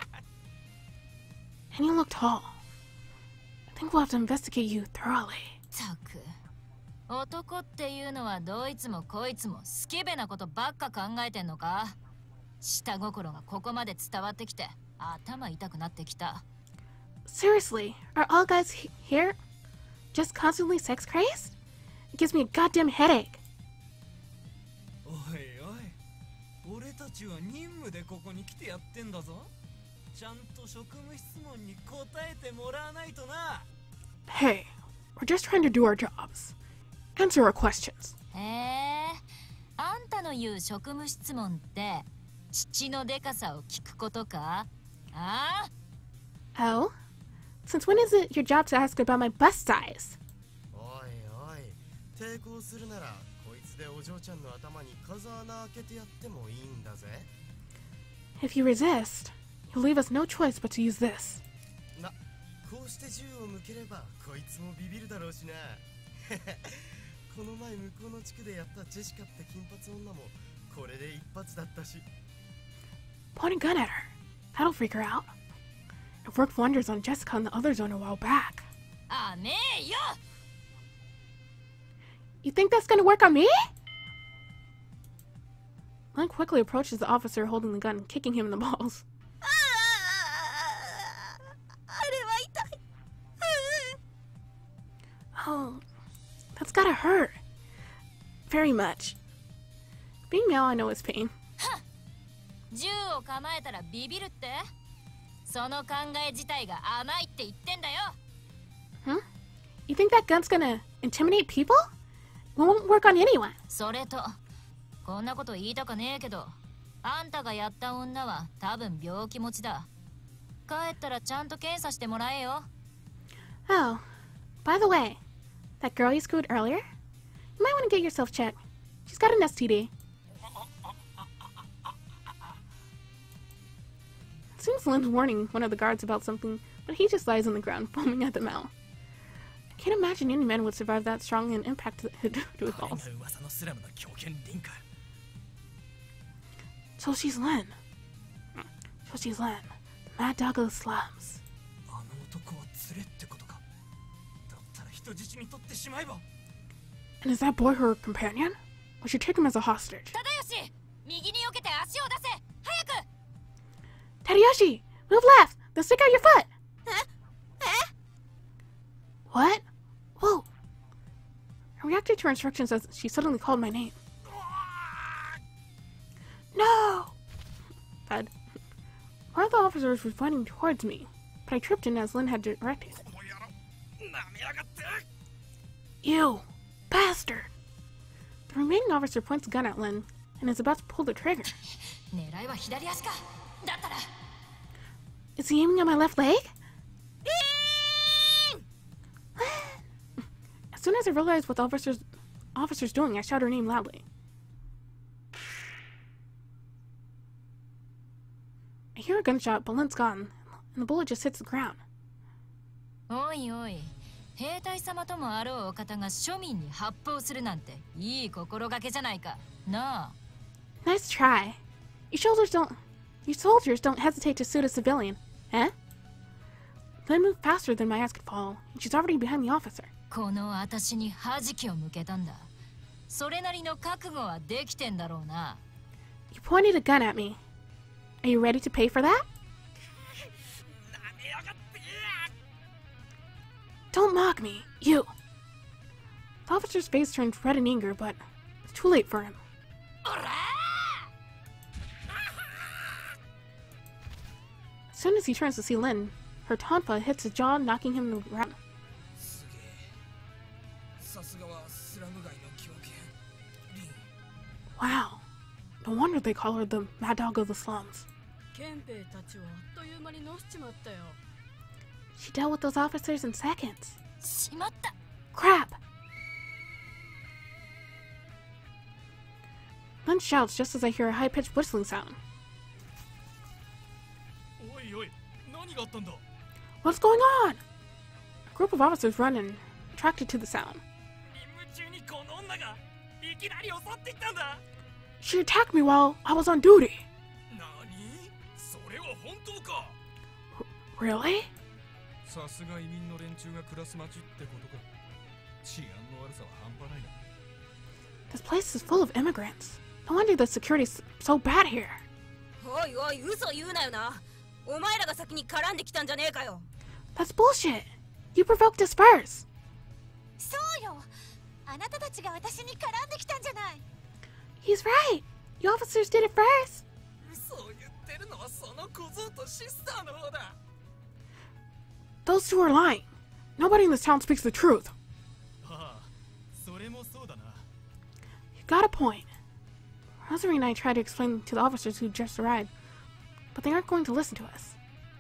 And you look tall. I think we'll have to investigate you thoroughly. たく、男っていうのはどいつもこいつもスケベなことばっか考えてんのか？下心がここまで伝わってきて頭痛くなってきた。 Seriously, are all guys he here just constantly sex crazed? It gives me a goddamn headache. おいおい、俺たちは任務でここに来てやってんだぞ。ちゃんと職務質問に答えてもらわないとな。 Hey, we're just trying to do our jobs. Answer our questions. へえ、あんたの言う職務質問って父のでかさを聞くことか？ああ？ Oh? Since when is it your job to ask about my bust size? おいおい、抵抗するならこいつでお嬢ちゃんの頭に風穴開けてやってもいいんだぜ。 If you resist, you'll leave us no choice but to use this. な、こうして銃を向ければこいつもビビるだろうしな。この前向こうの地区でやったジェシカって金髪女もこれで一発だったし。 Point a gun at her. That'll freak her out. It worked wonders on Jessica in the other zone a while back. あねえよ！ You think that's gonna work on me? Lin quickly approaches the officer holding the gun, kicking him in the balls. あれは痛い。 Oh, that's gotta hurt. Very much. Being male, I know it's pain. 銃を構えたらビビるって？その考え自体が甘いって言ってんだよ。 Hmm? You think that gun's gonna intimidate people? It won't work on anyone. それと、こんなこと言いたかねえけど、あんたがやった女は多分病気持ちだ。帰ったらちゃんと検査してもらえよ。 Oh, by the way, that girl you screwed earlier? You might want to get yourself checked. She's got an S T D. It seems Lin's warning one of the guards about something, but he just lies on the ground, foaming at the mouth. I can't imagine any man would survive that strong an impact to his balls. So she's Lin. So she's Lin, the mad dog of the slums. あの男は連れってことか。 And is that boy her companion? We should take him as a hostage. 忠義、右に避けて足を出せ。早く。 Tadayoshi! Move left! Then stick out your foot! え？ What? Whoa! I reacted to her instructions as she suddenly called my name. No! Bad. One of the officers was running towards me, but I tripped in as Lynn had directed. You! Bastard! The remaining officer points a gun at Lynn and is about to pull the trigger. 狙いは左足か。だったら。 Is he aiming at my left leg? As soon as I realized what the officer's officer's doing, I shout her name loudly. I hear a gunshot, but Lynn's gone, and the bullet just hits the ground. おいおい、兵隊様ともあろうお方が庶民に発砲するなんていい心がけじゃないか。なあ。 Nice try. You soldiers don't, you soldiers don't hesitate to shoot a civilian, eh? Lynn moved faster than my eyes could follow, and she's already behind the officer. この私に恥気を向けたんだ。それなりの覚悟はできてんだろうな。 You pointed a gun at me. Are you ready to pay for that? Don't mock me, you! The officer's face turned red in anger, but it's too late for him. As soon as he turns to see Lynn, her tonfa hits his jaw, knocking him to the ground. Wow. No wonder they call her the Mad Dog of the Slums. She dealt with those officers in seconds. Crap! Lynn shouts just as I hear a high-pitched whistling sound. What's going on? A group of officers run and attracted to the sound. She attacked me while I was on duty. R- really? This place is full of immigrants. No wonder the security's so bad here. おいおい、嘘言うなよな。お前らが先に絡んできたんじゃねえかよ。 That's bullshit. You provoked us first. そうよ。あなたたちが私に絡んできたんじゃない。 He's right. You officers did it first. 嘘を言ってるのはその小僧とシスターの方だ。 Those two are lying. Nobody in this town speaks the truth. You got a point. Rosary and I tried to explain to the officers who just arrived, but they aren't going to listen to us.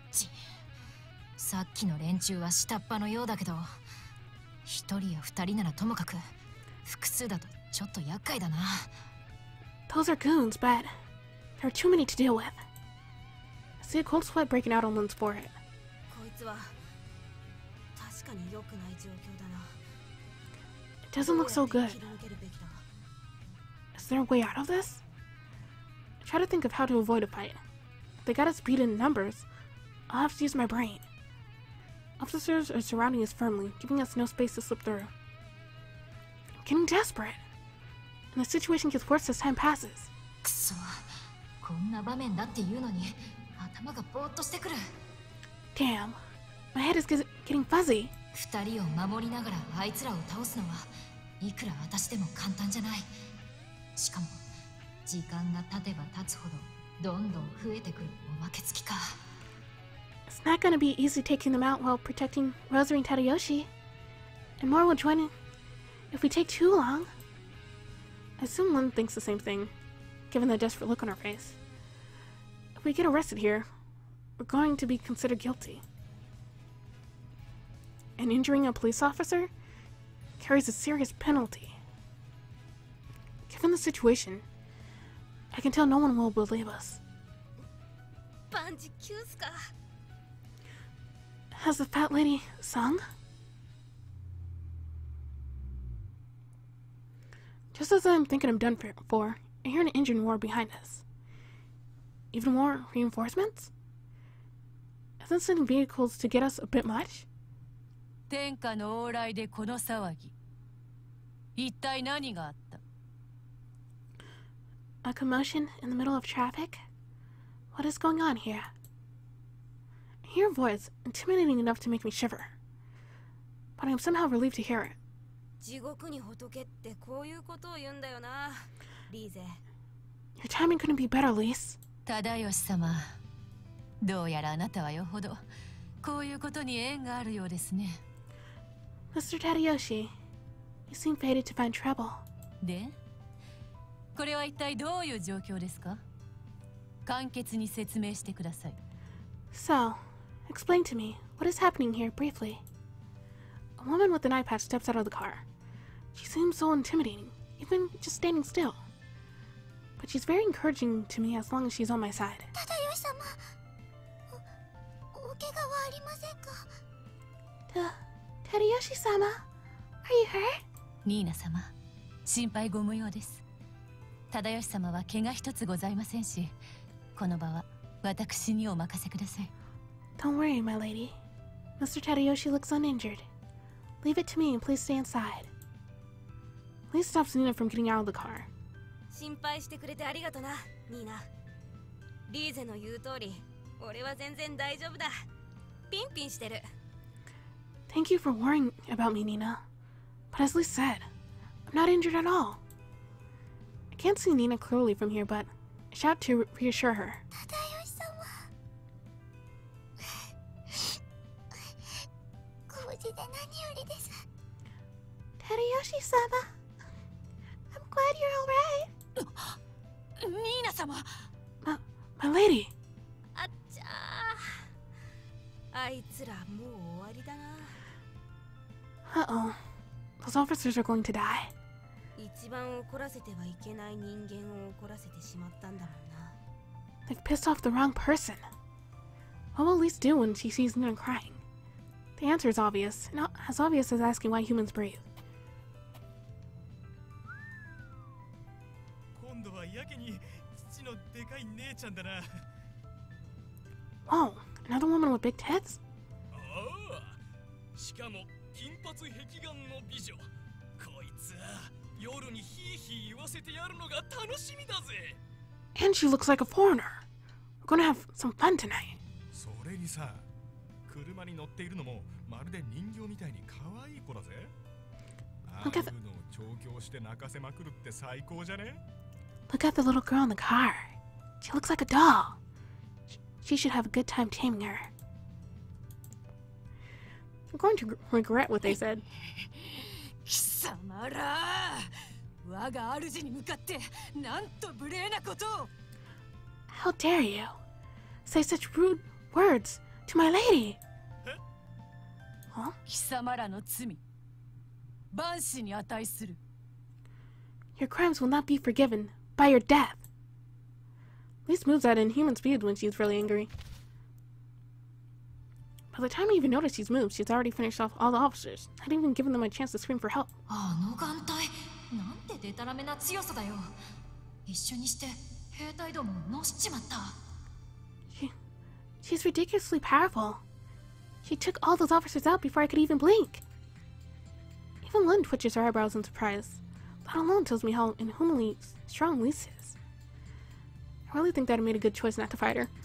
さっきの連中は下っ端のようだけど、一人や二人ならともかく複数だとちょっと厄介だな。 Those are goons, but there are too many to deal with. I see a cold sweat breaking out on Lynn's forehead. こいつは確かに良くない状況だな。 It doesn't look so good. 切り抜けるべきだ。 Is there a way out of this? I try to think of how to avoid a fight. If they got us beat in numbers, I'll have to use my brain. Officers are surrounding us firmly, giving us no space to slip through. I'm getting desperate. And the situation gets worse as time passes. くそ、こんな場面だっていうのに頭がぼーっとしてくる。 Damn, my head is get- getting fuzzy. 二人を守りながらあいつらを倒すのはいくら私でも簡単じゃない。しかも時間が経てば経つほどどんどん増えてくるおまけ付きか。 It's not gonna be easy taking them out while protecting Rosary and Tadayoshi. And more will join in if we take too long. I assume Lynn thinks the same thing, given the desperate look on her face. If we get arrested here, we're going to be considered guilty. And injuring a police officer carries a serious penalty. Given the situation, I can tell no one will believe us. 万事休すか。 Has the fat lady sung? Just as I'm thinking I'm done for, I hear an engine roar behind us. Even more reinforcements? Isn't sending vehicles to get us a bit much? 天下の往来でこの騒ぎ。一体何があった？ A commotion in the middle of traffic? What is going on here? I hear a voice, intimidating enough to make me shiver. But I am somehow relieved to hear it. 地獄に仏ってこういうことを言うんだよな、リーゼ。 Your timing couldn't be better, Lise. 忠義様、どうやらあなたはよほどこういうことに縁があるようですね。 Mister Tadayoshi, you seem fated to find trouble. で、これは一体どういう状況ですか？簡潔に説明してください。 So, explain to me what is happening here briefly. A woman with an eye patch steps out of the car. She seems so intimidating, even just standing still. But she's very encouraging to me as long as she's on my side. 忠義様、お、お怪我はありませんか？ Ta- Tadayoshi-sama, are you hurt? ニーナ様、心配ご無用です。忠義様は怪我一つございませんし、この場は私にお任せください。 Don't worry, my lady. Mister Tadayoshi looks uninjured. Leave it to me and please stay inside. Please stops Nina from getting out of the car. 心配してくれてありがとな、ニーナ。リーゼの言う通り、俺は全然大丈夫だ。ピンピンしてる。 Thank you for worrying about me, Nina. But as Lise said, I'm not injured at all. I can't see Nina clearly from here, but I shout to reassure her. 忠義様、ご無事で何よりです。 Tadayoshi-sama, I'm glad you're alright. ニーナ様、 My, my lady. あっちゃー。あいつらもう終わりだな。 Uh-oh. Those officers are going to die. 一番怒らせてはいけない人間を怒らせてしまったんだもんな。 They've pissed off the wrong person. What will Lise do when she sees Nina crying? The answer is obvious, not as obvious as asking why humans breathe. 今度はやけに父のでかい姉ちゃんだな。 Whoa, another woman with big tits? ああ、しかも金髪壁眼の美女。こいつ夜にヒーヒー言わせてやるのが楽しみだぜ。 And she looks like a foreigner. We're gonna have some fun tonight. それにさ、車に乗っているのもまるで人形みたいに可愛い子だぜ。ああいうのを調教して泣かせまくるって最高じゃね？ Look at the little girl in the car. She looks like a doll. She should have a good time taming her. I'm going to regret what they said. 貴様ら、我が主に向かってなんと無礼なことを。 How dare you say such rude words to my lady? Huh? 貴様らの罪、万死に値する。 Your crimes will not be forgiven by your death. Lise moves at inhuman speed when she's really angry. By the time I even notice she's moved, she's already finished off all the officers, not even giving them a chance to scream for help. あの眼帯、なんてデタラメな強さだよ。一緒にして兵隊どもをのしちまった。 She, she's ridiculously powerful. She took all those officers out before I could even blink. Even Lynn twitches her eyebrows in surprise. That alone tells me how inhumanly strong Lise is. I really think that I made a good choice not to fight her.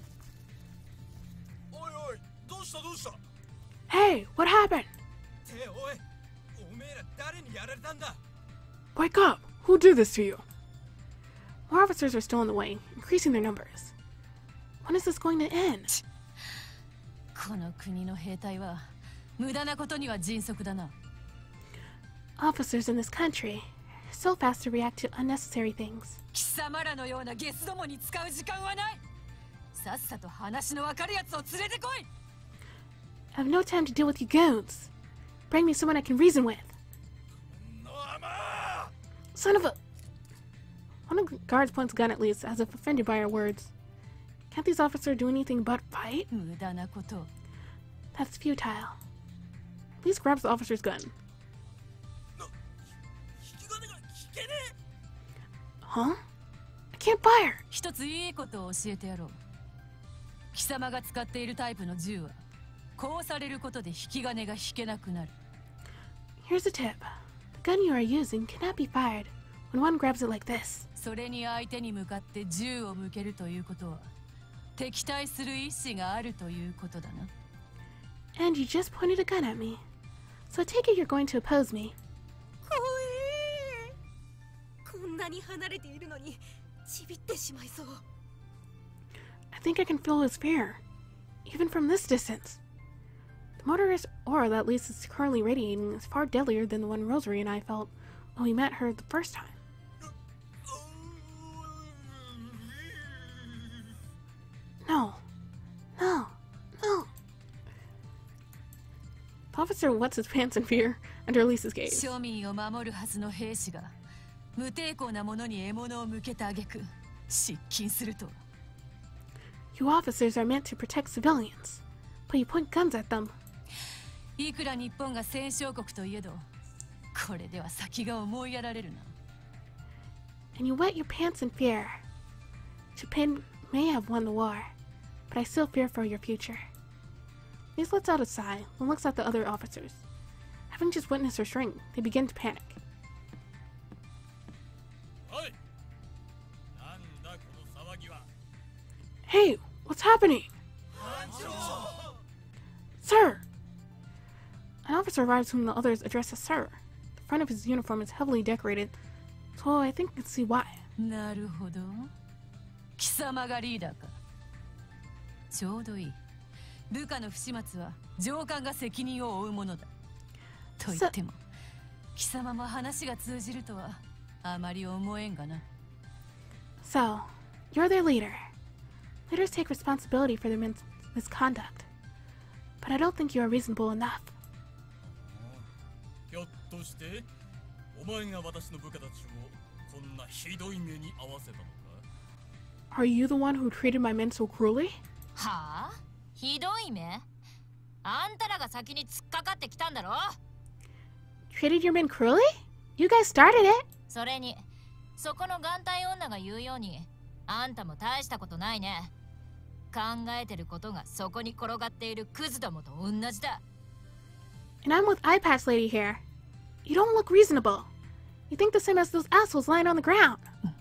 Hey, what happened? Wake up! Who did this to you? More officers are still in the way, increasing their numbers. When is this going to end? この国の兵隊は無駄なことには迅速だな。 Officers in this country are so fast to react to unnecessary things. 貴様らのようなゲスどもに使う時間はない。さっさと話のわかるやつを連れてこい。 I have no time to deal with you goons. Bring me someone I can reason with. Son of a... One of the guards points a gun at Lise, as if offended by her words. Can't these officers do anything but fight? 無駄なこと。 That's futile. Lise grabs the officer's gun. Huh? I can't fire! 一ついいことを教えてやろう。貴様が使っているタイプの銃はこうされることで引き金が引けなくなる。 Here's a tip. The gun you are using cannot be fired when one grabs it like this. それに相手に向かって銃を向けるということは敵対する意志があるということだな。 And you just pointed a gun at me. So I take it you're going to oppose me. 怖え。こんなに離れているのにちびってしまいそう。 I think I can feel his fear, even from this distance. The motorist aura that Lisa is currently radiating is far deadlier than the one Rosary and I felt when we met her the first time. No. No. No. The officer wets his pants in fear under Lisa's gaze. 庶民を守るはずの兵士が無抵抗な者に獲物を向けた挙句失禁するとは。 You officers are meant to protect civilians, but you point guns at them. いくら日本が戦勝国といえど、これでは先が思いやられるな。 And you wet your pants in fear. Japan may have won the war, but I still fear for your future. Lisa lets out a sigh and looks at the other officers. Having just witnessed her shrink, they begin to panic. Hey, what's happening? Sir! An officer arrives whom the others address as Sir. The front of his uniform is heavily decorated, so I think you can see why. なるほど。貴様がリーダーか。ちょうどいい。部下の不始末は上官が責任を負うものだ。と言っても、貴様も話が通じるとはあまり思えんがな。 So, you're their leader. Leaders take responsibility for their mis misconduct. But I don't think you are reasonable enough. ひょっとしてお前が私の部下たちをこんなひどい目に遭わせたのか? Are you the one who treated my men so cruelly? はあ? ひどい目? あんたらが先に突っかかってきたんだろ? Treated your men cruelly? You guys started it! それに、そこの眼帯女が言うように、あんたも大したことないね。考えてることがそこに転がっているクズどもと同じだ。 And I'm with Eye Patch Lady here. You don't look reasonable. You think the same as those assholes lying on the ground.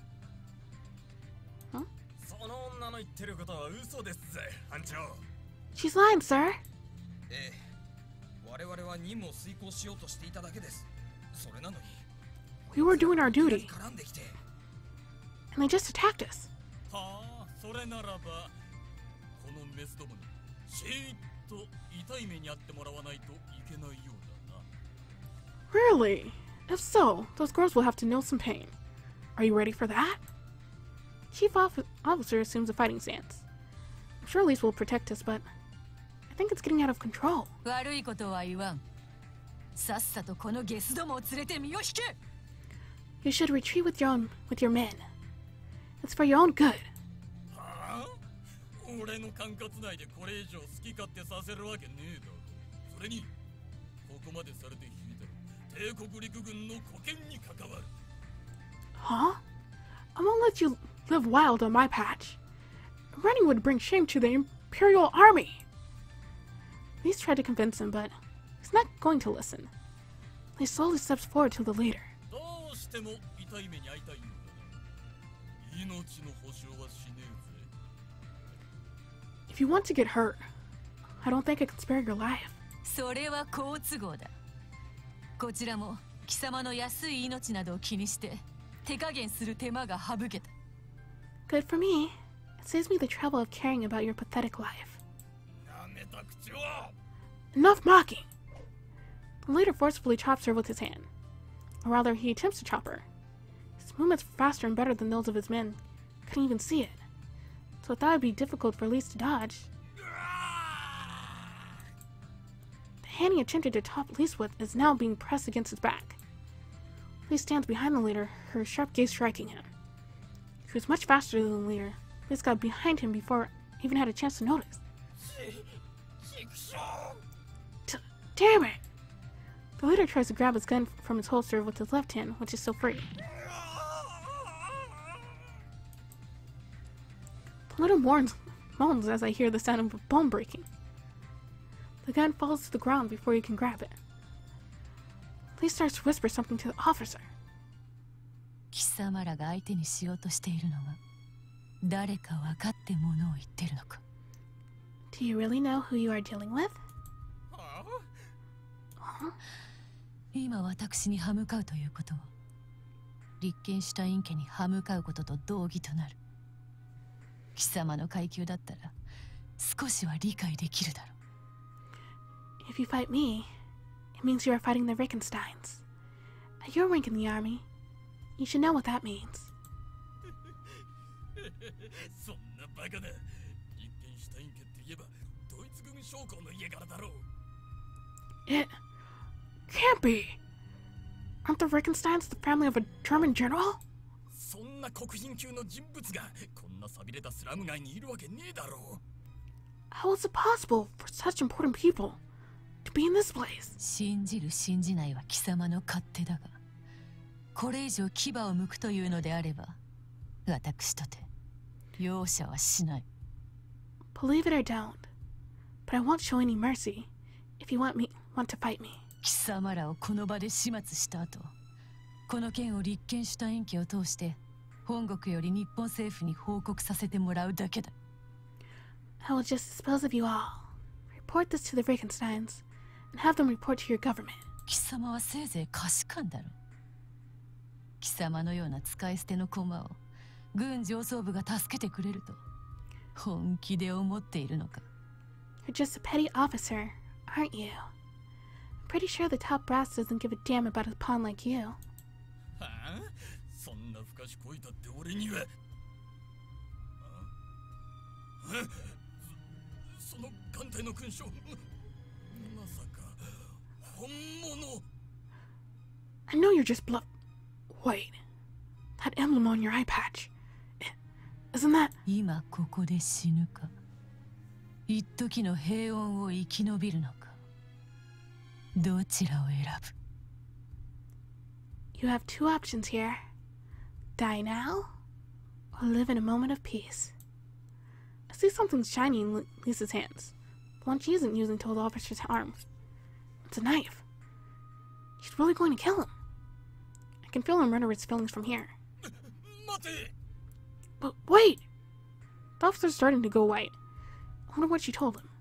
Huh? その女の言ってることは嘘ですぜ、班長。 She's lying, sir. ええ、我々は任務を遂行しようとしていただけです。それなのに。 We were doing our duty. 絡んできて。 And they just attacked us. はあ、それならば、このメスどもにじーっと痛い目に遭ってもらわないといけないようだな。 Really? If so, those girls will have to know some pain. Are you ready for that? Chief Off Officer assumes a fighting stance. I'm sure Lisa will protect us, but I think it's getting out of control. 悪いことは言わん。さっさとこのゲスどもを連れて身を引け。 You should retreat with your own, with your men. It's for your own good. はあ? 俺の管轄内でこれ以上好き勝手させるわけねえだろ。それに、ここまでされて引いたら帝国陸軍の保険に関わる。 Huh? I won't let you live wild on my patch. Running would bring shame to the Imperial Army. Lise tried to convince him, but he's not going to listen. He slowly steps forward to the leader. どうしても痛い目に遭いたいようだな。命の保証はしねえぜ。 If you want to get hurt, I don't think I can spare your life. それは好都合だ。こちらも貴様の安い命などを気にして手加減する手間が省けた。 Good for me. It saves me the trouble of caring about your pathetic life. やめた口は。 Enough mocking! The leader forcefully chops her with his hand. Or rather, he attempts to chop her. His movements are faster and better than those of his men. Couldn't even see it. So I thought it'd be difficult for Lise to dodge. The hand he attempted to chop Lise with is now being pressed against his back. Lise stands behind the leader, her sharp gaze striking him. He was much faster than the leader. Lise got behind him before he even had a chance to notice. D- damn it! The leader tries to grab his gun from his holster with his left hand, which is still free. The leader mourns, moans as I hear the sound of a bone breaking. The gun falls to the ground before you can grab it. Lee starts to whisper something to the officer. 貴様らが相手にしようとしているのが誰か分かってものを言ってるのか Do you really know who you are dealing with? Huh? 今私に歯向かうということはリッケンシュタイン家に歯向かうことと同義となる貴様の階級だったら少しは理解できるだろう If you fight me, it means you are fighting the Rickensteins. At your rank in the army, you should know what that means. そんなバカな。リッケンシュタイン家って言えばドイツ軍将校の家からだろう。 It can't be. Aren't the Rickensteins the family of a German general? そんな黒人級の人物がこんな寂れたスラム街にいるわけねえだろう。 How is it possible for such important people to be in this place? 信じる信じないは貴様の勝手だがこれ以上牙を剥くというのであれば私とて容赦はしない Believe it or don't, but I won't show any mercy if you want me want to fight me. 貴様らをこの場で始末した後この件をリッケンシュタイン家を通して本国より日本政府に報告させてもらうだけだ I will just dispose of you all. Report this to the Rickensteins and have them report to your government. 貴様はせいぜい下士官だろ貴様のような使い捨ての駒を軍上層部が助けてくれると本気で思っているのか You're just a petty officer, aren't you? I'm pretty sure the top brass doesn't give a damn about a pawn like you. はあ、そんな不賢いだって俺には。そ、その艦隊の勲章、まさか本物。 I know you're just bluff. Wait, that emblem on your eye patch. Isn't that? 今ここで死ぬか一時の平穏を生き延びるのかどちらを選ぶ You have two options here. Die now, or live in a moment of peace. I see something shiny in Lisa's hands. The one she isn't using to hold the officer's arm. It's a knife. She's really going to kill him. I can feel her murderous feelings from here. But wait! The officer's starting to go white. I wonder what she told him.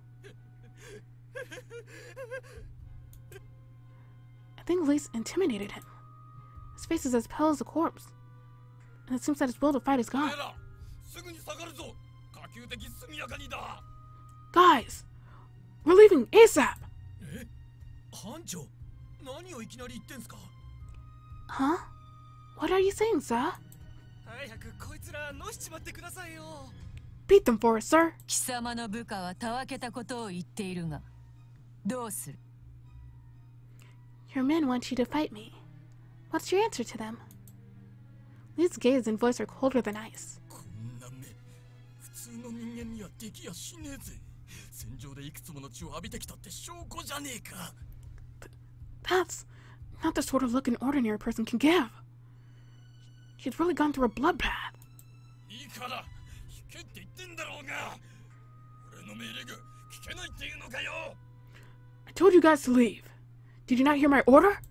I think Lise intimidated him. His face is as pale as a corpse. And it seems that his will to fight is gone. Guys! We're leaving ASAP! Huh? What are you saying, sir? Beat them for us, sir! 貴様の部下はたわけたことを言っているがどうする Your men want you to fight me. What's your answer to them? Lee's gaze and voice are colder than ice. That's not the sort of look an ordinary person can give. She's really gone through a bloodbath. I told you guys to leave. Did you not hear my order?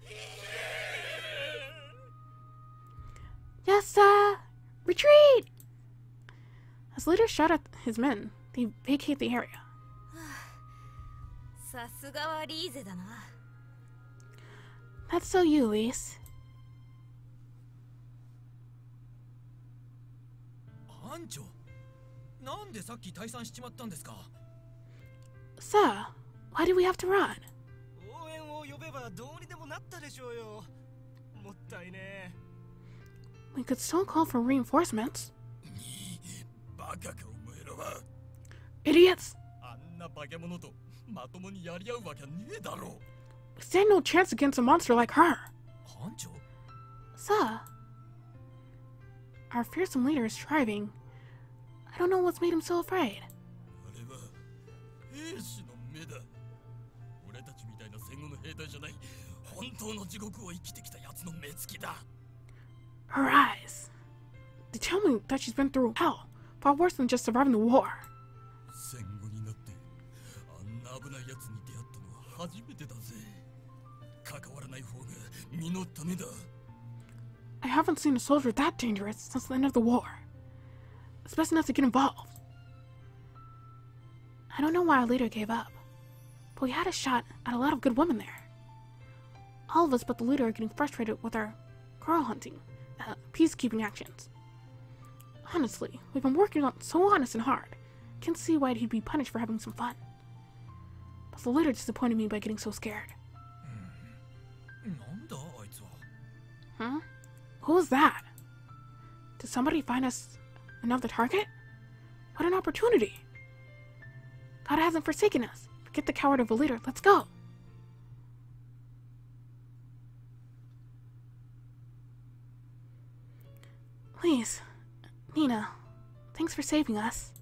Yes, sir. Retreat! As leaders shout at his men, they vacate the area. さすがはリーゼだな。 That's so you, Lise. 班長、なんでさっき退散しちまったんですか Sir, why do we have to run? 応援を呼べばどうにでもなったでしょうよ。もったいね。 We could still call for reinforcements. バカかお前らは。 Idiots! あんな化け物とまともにやり合うわけねえだろう。 We stand no chance against a monster like her. 班長 Sir, our fearsome leader is striving. I don't know what's made him so afraid. あれは兵士の目だ。俺たちみたいな戦後の兵隊じゃない。本当の地獄を生きてきたやつの目つきだ。 Her eyes. They tell me that she's been through hell, far worse than just surviving the war. 戦後になってあんな危ないやつに初めてだぜ。関わらない方が身のためだ。 I haven't seen a soldier that dangerous since the end of the war. It's best not to get involved. I don't know why our leader gave up, but we had a shot at a lot of good women there. All of us but the leader are getting frustrated with our girl hunting, uh, peacekeeping actions. Honestly, we've been working on so honest and hard. Can't see why he'd be punished for having some fun. But the leader disappointed me by getting so scared. Huh? Who was that? Did somebody find us another target? What an opportunity! God hasn't forsaken us. Forget the coward of a leader. Let's go! Please, Nina, thanks for saving us.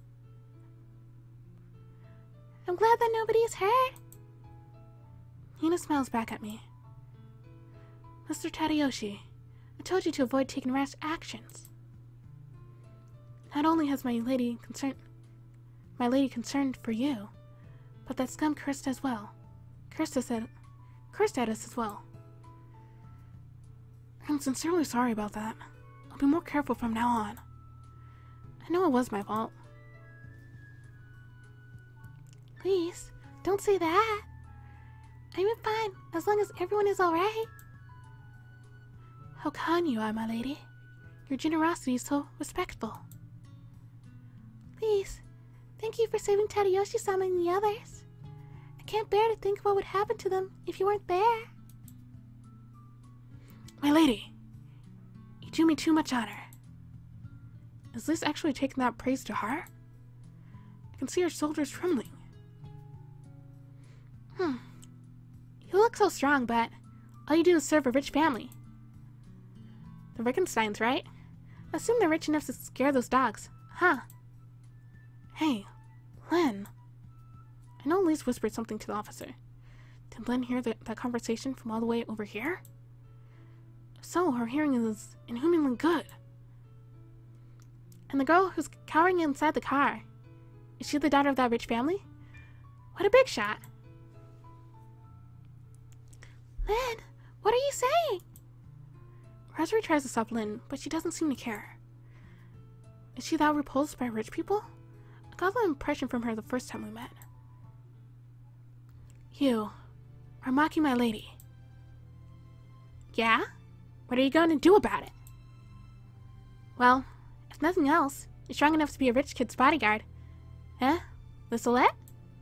I'm glad that nobody is hurt. Nina smiles back at me. Mister Tadayoshi, I told you to avoid taking rash actions. Not only has my lady concerned, my lady concerned for you, but that scum cursed as well. Cursed us at, cursed at us as well. I'm sincerely sorry about that. I'll be more careful from now on. I know it was my fault. Please, don't say that. I'm fine, as long as everyone is alright. How kind you are, my lady. Your generosity is so respectful. Please, thank you for saving Tadayoshi-sama and the others. I can't bear to think what would happen to them if you weren't there. My lady, you do me too much honor. Is Liz actually taking that praise to heart? I can see her shoulders trembling. Hmm. You look so strong, but all you do is serve a rich family. The Rickensteins, right? Assume they're rich enough to scare those dogs, huh? Hey, Len. I know Lise whispered something to the officer. Did Len hear the, that conversation from all the way over here? If so, her hearing is inhumanly good. And the girl who's cowering inside the car, is she the daughter of that rich family? What a big shot. Len, what are you saying? Rosary tries to stop Lynn, but she doesn't seem to care. Is she that repulsed by rich people? I got the impression from her the first time we met. You are mocking my lady. Yeah? What are you going to do about it? Well, if nothing else, you're strong enough to be a rich kid's bodyguard. Huh? Lissalette?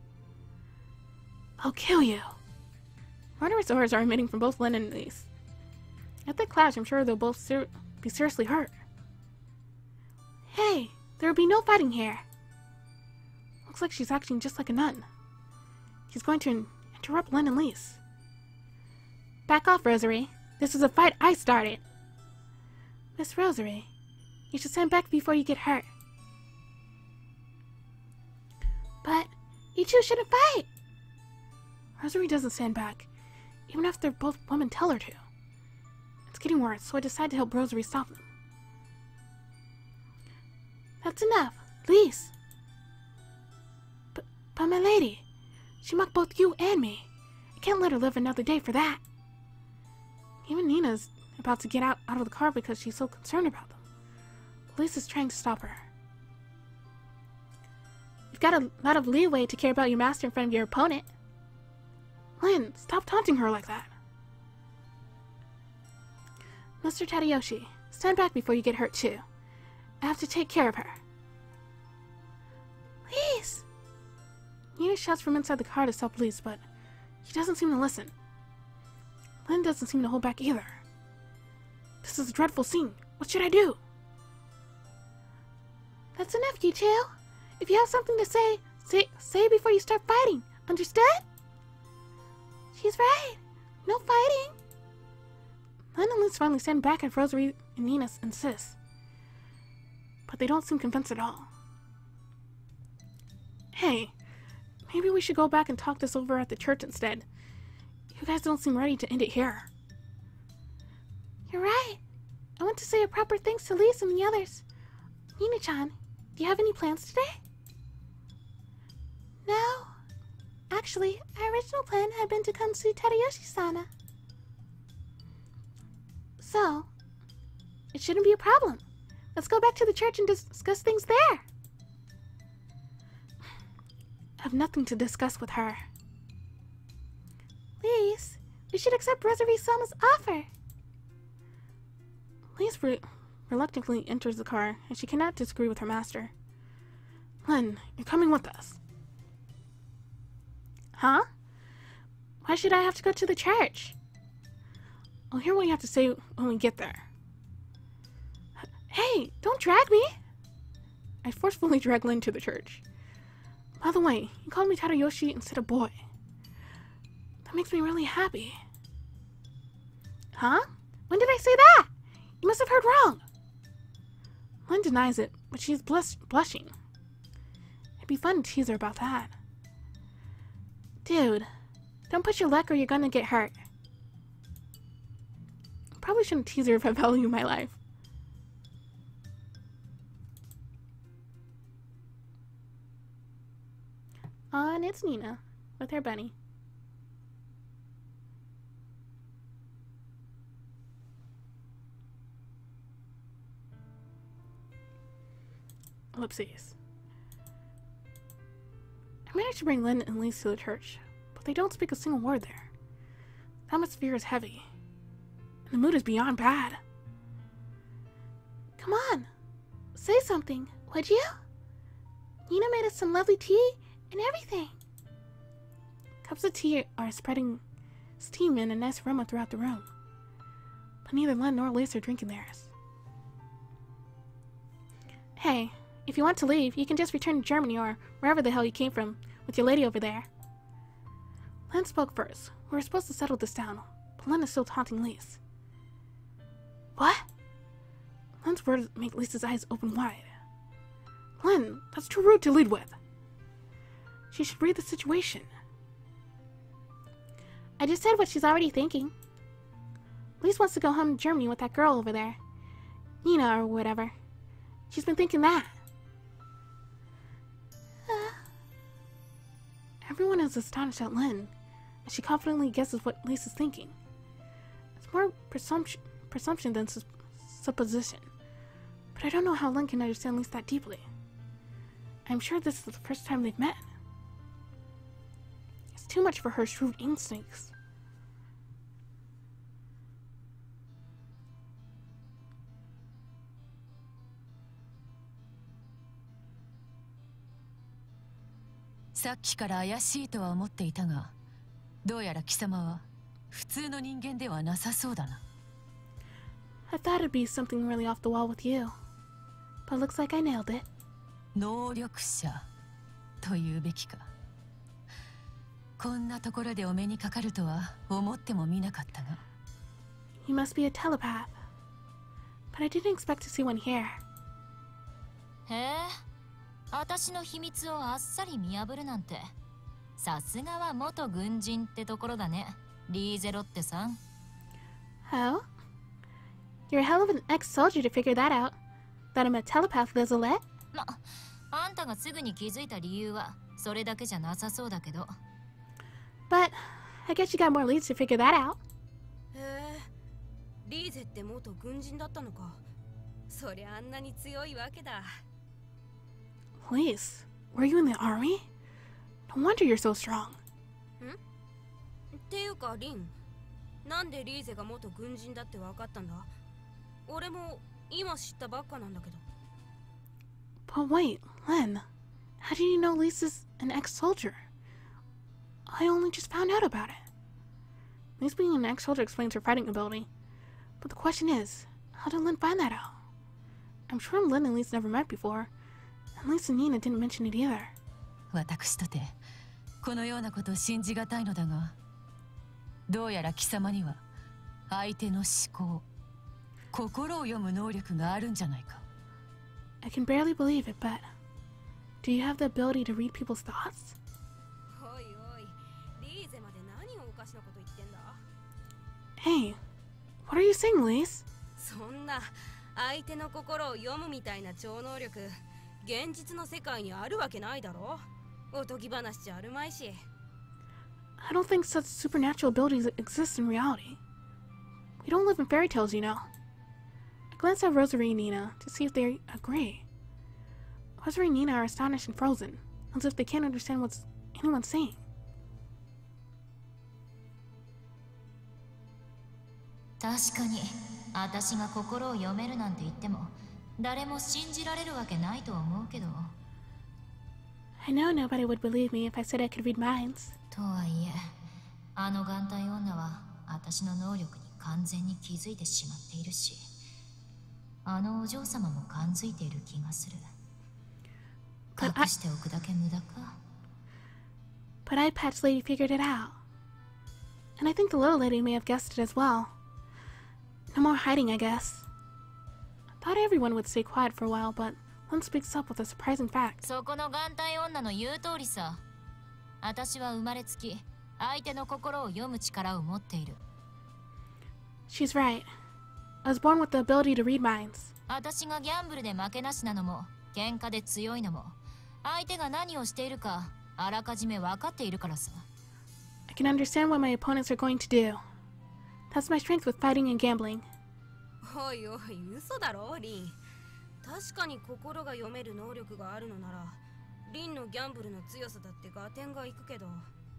I'll kill you. Murderous orders are emitting from both Lynn and Lise. If they clash, I'm sure they'll both ser be seriously hurt. Hey, there will be no fighting here. Looks like she's acting just like a nun. She's going to in interrupt Lynn and Lise. Back off, Rosary. This is a fight I started. Miss Rosary, you should stand back before you get hurt. But you two shouldn't fight. Rosary doesn't stand back, even after both women tell her to. It's getting worse, so I decide to help Rosary stop them. That's enough. Lise. But, but my lady, she mocked both you and me. I can't let her live another day for that. Even Nina's about to get out, out of the car because she's so concerned about them. Lise is trying to stop her. You've got a lot of leeway to care about your master in front of your opponent. Lynn, stop taunting her like that. Mister Tadayoshi, stand back before you get hurt too. I have to take care of her. Lise! Nina shouts from inside the car to stop Lise, but she doesn't seem to listen. Lynn doesn't seem to hold back either. This is a dreadful scene. What should I do? That's enough, you two. If you have something to say, say, say before you start fighting. Understood? She's right. No fighting. Lynn and Liz finally stand back as Rosary and Nina insist. But they don't seem convinced at all. Hey, maybe we should go back and talk this over at the church instead. You guys don't seem ready to end it here. You're right. I want to say a proper thanks to Lise and the others. Nina-chan, do you have any plans today? No, I Actually, our original plan had been to come see Tadayoshi-sama. So, it shouldn't be a problem. Let's go back to the church and discuss things there. I have nothing to discuss with her. Lise, we should accept Rosary-sama's offer. Lise re reluctantly enters the car, and she cannot disagree with her master. Len, you're coming with us. Huh? Why should I have to go to the church? I'll hear what you have to say when we get there. Hey, don't drag me! I forcefully drag Lin to the church. By the way, you called me Tadayoshi instead of boy. That makes me really happy. Huh? When did I say that? You must have heard wrong. Lin denies it, but she's blush blushing. It'd be fun to tease her about that. Dude, don't push your luck or you're gonna get hurt. Probably shouldn't tease her if I value my life. Uh, and it's Nina with her bunny. Whoopsies. I managed to bring Lynn and Lise to the church, but they don't speak a single word there. The atmosphere is heavy, and the mood is beyond bad. Come on, say something, would you? Nina made us some lovely tea and everything. Cups of tea are spreading steam in a nice aroma throughout the room, but neither Lynn nor Lise are drinking theirs. Hey, if you want to leave, you can just return to Germany or wherever the hell you came from with your lady over there. Lynn spoke first. We were supposed to settle this down, but Lynn is still taunting Lise. What? Lynn's words make Lisa's eyes open wide. Lynn, that's too rude to lead with. She should read the situation. I just said what she's already thinking. Lise wants to go home to Germany with that girl over there. Nina or whatever. She's been thinking that. Uh. Everyone is astonished at Lynn, as she confidently guesses what Lise is thinking. It's more presumption, presumption than su supposition. But I don't know how Lynn can understand Lise that deeply. I'm sure this is the first time they've met. It's too much for her shrewd instincts. さっきから怪しいとは思っていたが、どうやら貴様は普通の人間ではなさそうだな。 I thought it'd be something really off the wall with you, but looks like I nailed it. 能力者というべきか。こんなところでお目にかかるとは思ってもみなかったが。 You must be a telepath, but I didn't expect to see one here. へえ、私の秘密をあっさり見破るなんて、さすがは元軍人ってところだね、リーゼロってさん。 Oh? You're a hell of an ex-soldier to figure that out. That I'm a telepath, Lizolet? ま、あんたがすぐに気づいた理由はそれだけじゃなさそうだけど。 But I guess you got more leads to figure that out. へえ、リーゼって元軍人だったのか。そりゃあんなに強いわけだ。 Lise, were you in the army? No wonder you're so strong. ん？っていうかリン、なんでリーゼが元軍人だってわかったんだ？俺も今知ったばっかなんだけど。 But wait, Len, how do you know Lisa's an ex-soldier? I only just found out about it. Lise being an ex-soldier explains her fighting ability. But the question is, how did Len find that out? I'm sure Len and Lise never met before, and Lise and Nina didn't mention it either. 私とてこのようなことを信じがたいのだが、どうやら貴様には相手の思考、心を読む能力があるんじゃないか。 I can barely believe it, but do you have the ability to read people's thoughts? おいおい、リーゼまで何をおかしなこと言ってんだ？ Hey, what are you saying, Lise? そんな相手の心を読むみたいな超能力、現実の世界にあるわけないだろ。おとぎ話じゃあるまいし。 I don't think such supernatural abilities exist in reality. We don't live in fairy tales, you know. I glance at Rosary and Nina to see if they agree. Rosary and Nina are astonished and frozen, as if they can't understand what anyone's saying. I know nobody would believe me if I said I could read minds. とはいえ、あの眼帯女は私の能力に完全に気づいてしまっているし、あのお嬢様も感づいている気がする。隠しておくだけ無駄か。 But Eye Patch Lady figured it out. And I think the little lady may have guessed it as well. No more hiding, I guess. I thought everyone would stay quiet for a while, but one speaks up with a surprising fact. そこの眼帯女の言う通りさ。私は生まれつき相手の心を読む力を持っている。 She's right. I was born with the ability to read minds. 私がギャンブルで負けなしなのも、喧嘩で強いのも、相手が何をしているかあらかじめ分かっているからさ。 I can understand what my opponents are going to do. That's my strength with fighting and gambling. おいおい、嘘だろ、リン。確かに心が読める能力があるのなら、リンのギャンブルの強さだって合点がいくけど。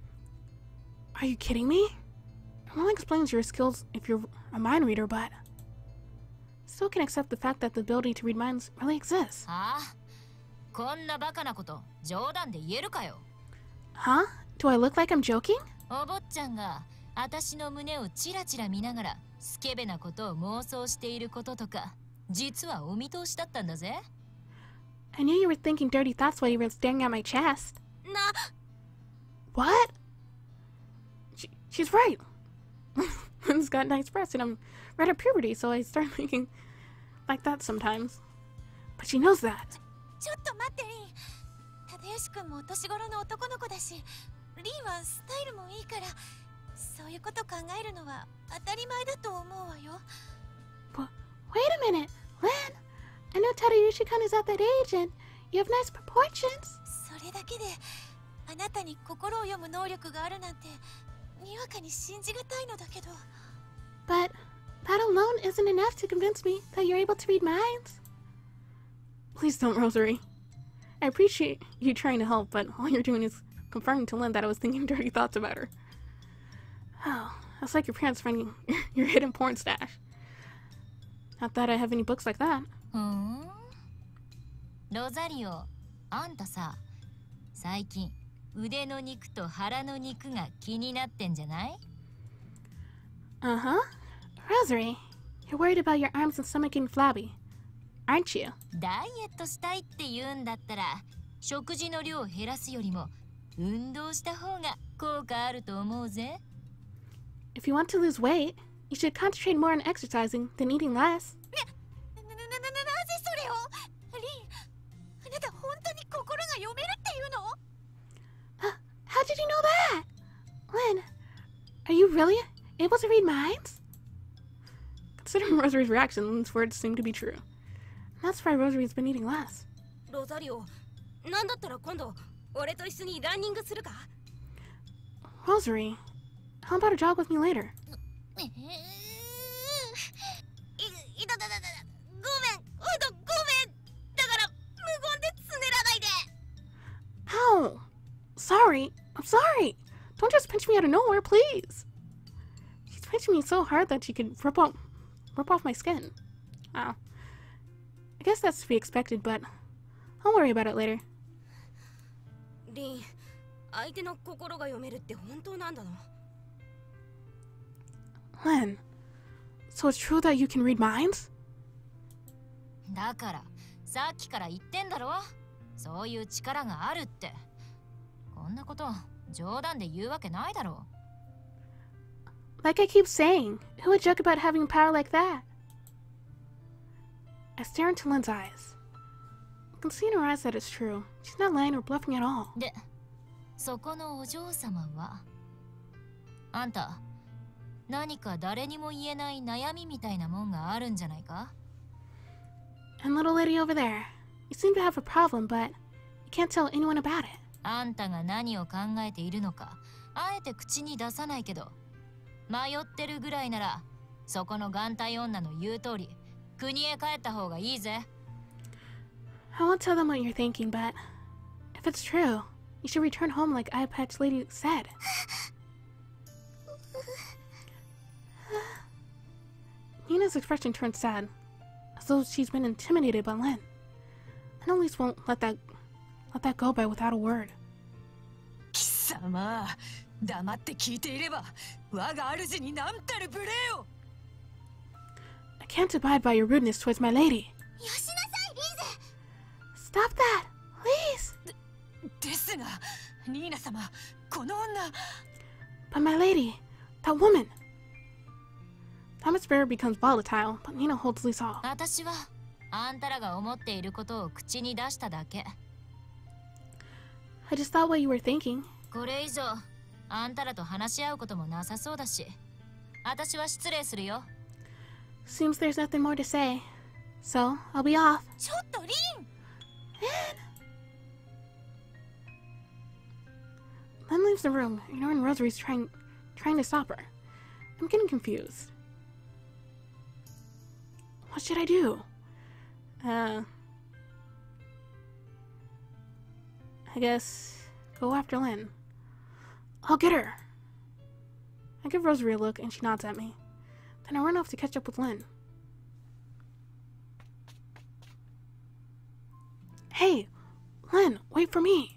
Are you kidding me? It only explains your skills if you're a mind reader, but still can accept the fact that the ability to read minds really exists. ああ、こんなバカなこと冗談で言えるかよ。 Huh? Do I look like I'm joking? お坊ちゃんが私の胸をチラチラ見ながらスケベなことを妄想していることとか、実はお見通しだったんだぜ。 I knew you were thinking dirty thoughts while you were staring at my chest. な。 What? She, she's right. Lynn's got nice breasts and I'm right at puberty, so I start thinking like that sometimes. But she knows that. ちょっと待ってリン。忠義君も年頃の男の子だし、リンはスタイルもいいから、そういうこと考えるのは当たり前だと思うわよ。 But wait a minute, Lynn. I know Tadayushi-kun is at that age and you have nice proportions. それだけであなたに心を読む能力があるなんてにわかに信じがたいのだけど。 But that alone isn't enough to convince me that you're able to read minds. Please don't, Rosary. I appreciate you trying to help, but all you're doing is confirming to Lynn that I was thinking dirty thoughts about her. Oh, that's like your parents finding your hidden porn stash. Not that I have any books like that. ふん。ロザリオ、あんたさ、最近腕の肉と腹の肉が気になってんじゃない？ Uh-huh. Rosary, you're worried about your arms and stomach getting flabby, aren't you? ダイエットしたいって言うんだったら、食事の量を減らすよりも運動した方が効果あると思うぜ。 If you want to lose weight, you should concentrate more on exercising than eating less. な、な、な、な、な、なぜそれを？リン、あなた本当に心が読めるっていうの？ Uh, how did you know that? Lynn, are you really able to read minds? Considering Rosary's reaction, Lynn's words seem to be true. That's why Rosary's been eating less. ロザリオ、なんだったら今度俺と一緒にランニングするか？ Rosary, how about a jog with me later? い、いたたたた、ごめん、ほんとごめん。だから無言でつねらないで。 Ow! Sorry, I'm sorry. Don't just pinch me out of nowhere, please. She's pinching me so hard that she could rip off, rip off my skin. Oh. I guess that's to be expected, but I'll worry about it later. リン、相手の心が読めるって本当なんだの ？Lynn, so it's true that you can read minds? だからさっきから言ってんだろ、そういう力があるって。こんなこと冗談で言うわけないだろ。 Like I keep saying, who would joke about having power like that? I stare into Lynn's eyes. I can see in her eyes that it's true. She's not lying or bluffing at all. で、そこのお嬢様はあんた何か誰にも言えない悩みみたいなもんがあるんじゃないか？ And little lady over there, you seem to have a problem, but you can't tell anyone about it. あんたが何を考えているのかあえて口に出さないけど、迷ってるぐらいならそこの眼帯女の言う通り国へ帰った方がいいぜ。 I won't tell them what you're thinking, but if it's true, you should return home like Eye Patch Lady said. Nina's expression turned sad, as though she's been intimidated by Lynn. And Elise won't let that let that go by without a word. 貴様、黙って聞いていれば我が主に何たる無礼を。 I can't abide by your rudeness towards my lady. よしなさい、リーゼ。 Stop that, please. ですが、ニーナ様、この女。 But my lady, that woman. Thomas Bear becomes volatile, but Nina holds Lisa off. 私はあんたらが思っていることを口に出しただけ。 I just thought what you were thinking. これ以上あんたらと話し合うこともなさそうだし、私は失礼するよ。 Seems there's nothing more to say, so I'll be off. ちょっとリン。 Lynn leaves the room, ignoring Rosary's trying trying to stop her. I'm getting confused. What should I do? Uh, I guess go after Lynn. I'll get her. I give Rosary a look and she nods at me. Then I run off to catch up with Lynn. Hey, Lynn, wait for me.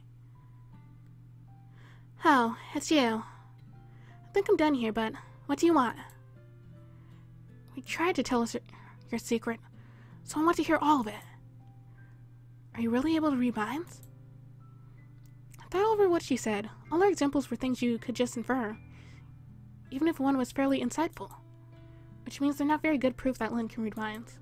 Oh, it's you. I think I'm done here, but what do you want? We tried to tell us your, your secret, so I want to hear all of it. Are you really able to read minds? I thought over what she said. All her examples were things you could just infer, even if one was fairly insightful, which means they're not very good proof that Lynn can read minds.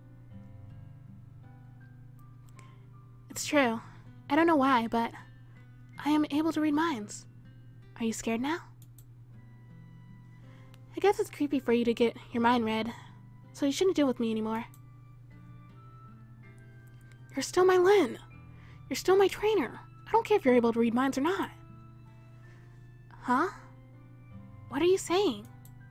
It's true. I don't know why, but I am able to read minds. Are you scared now? I guess it's creepy for you to get your mind read, so you shouldn't deal with me anymore. You're still my Lynn. You're still my trainer. I don't care if you're able to read minds or not. Huh? What are you saying?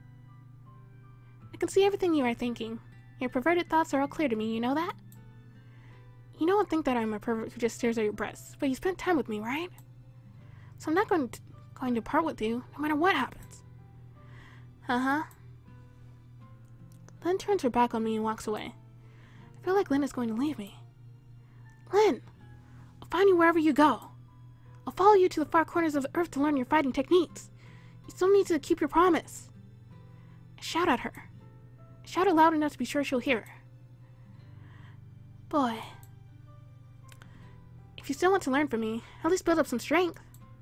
I can see everything you are thinking. Your perverted thoughts are all clear to me, you know that? You don't think that I'm a pervert who just stares at your breasts, but you spent time with me, right? So I'm not going to, going to part with you, no matter what happens. Uh-huh. Lynn turns her back on me and walks away. I feel like Lynn is going to leave me. Lynn! I'll find you wherever you go. I'll follow you to the far corners of the earth to learn your fighting techniques. You still need to keep your promise. I shout at her. I shout it loud enough to be sure she'll hear. Boy. If you still want to learn from me, at least build up some strength.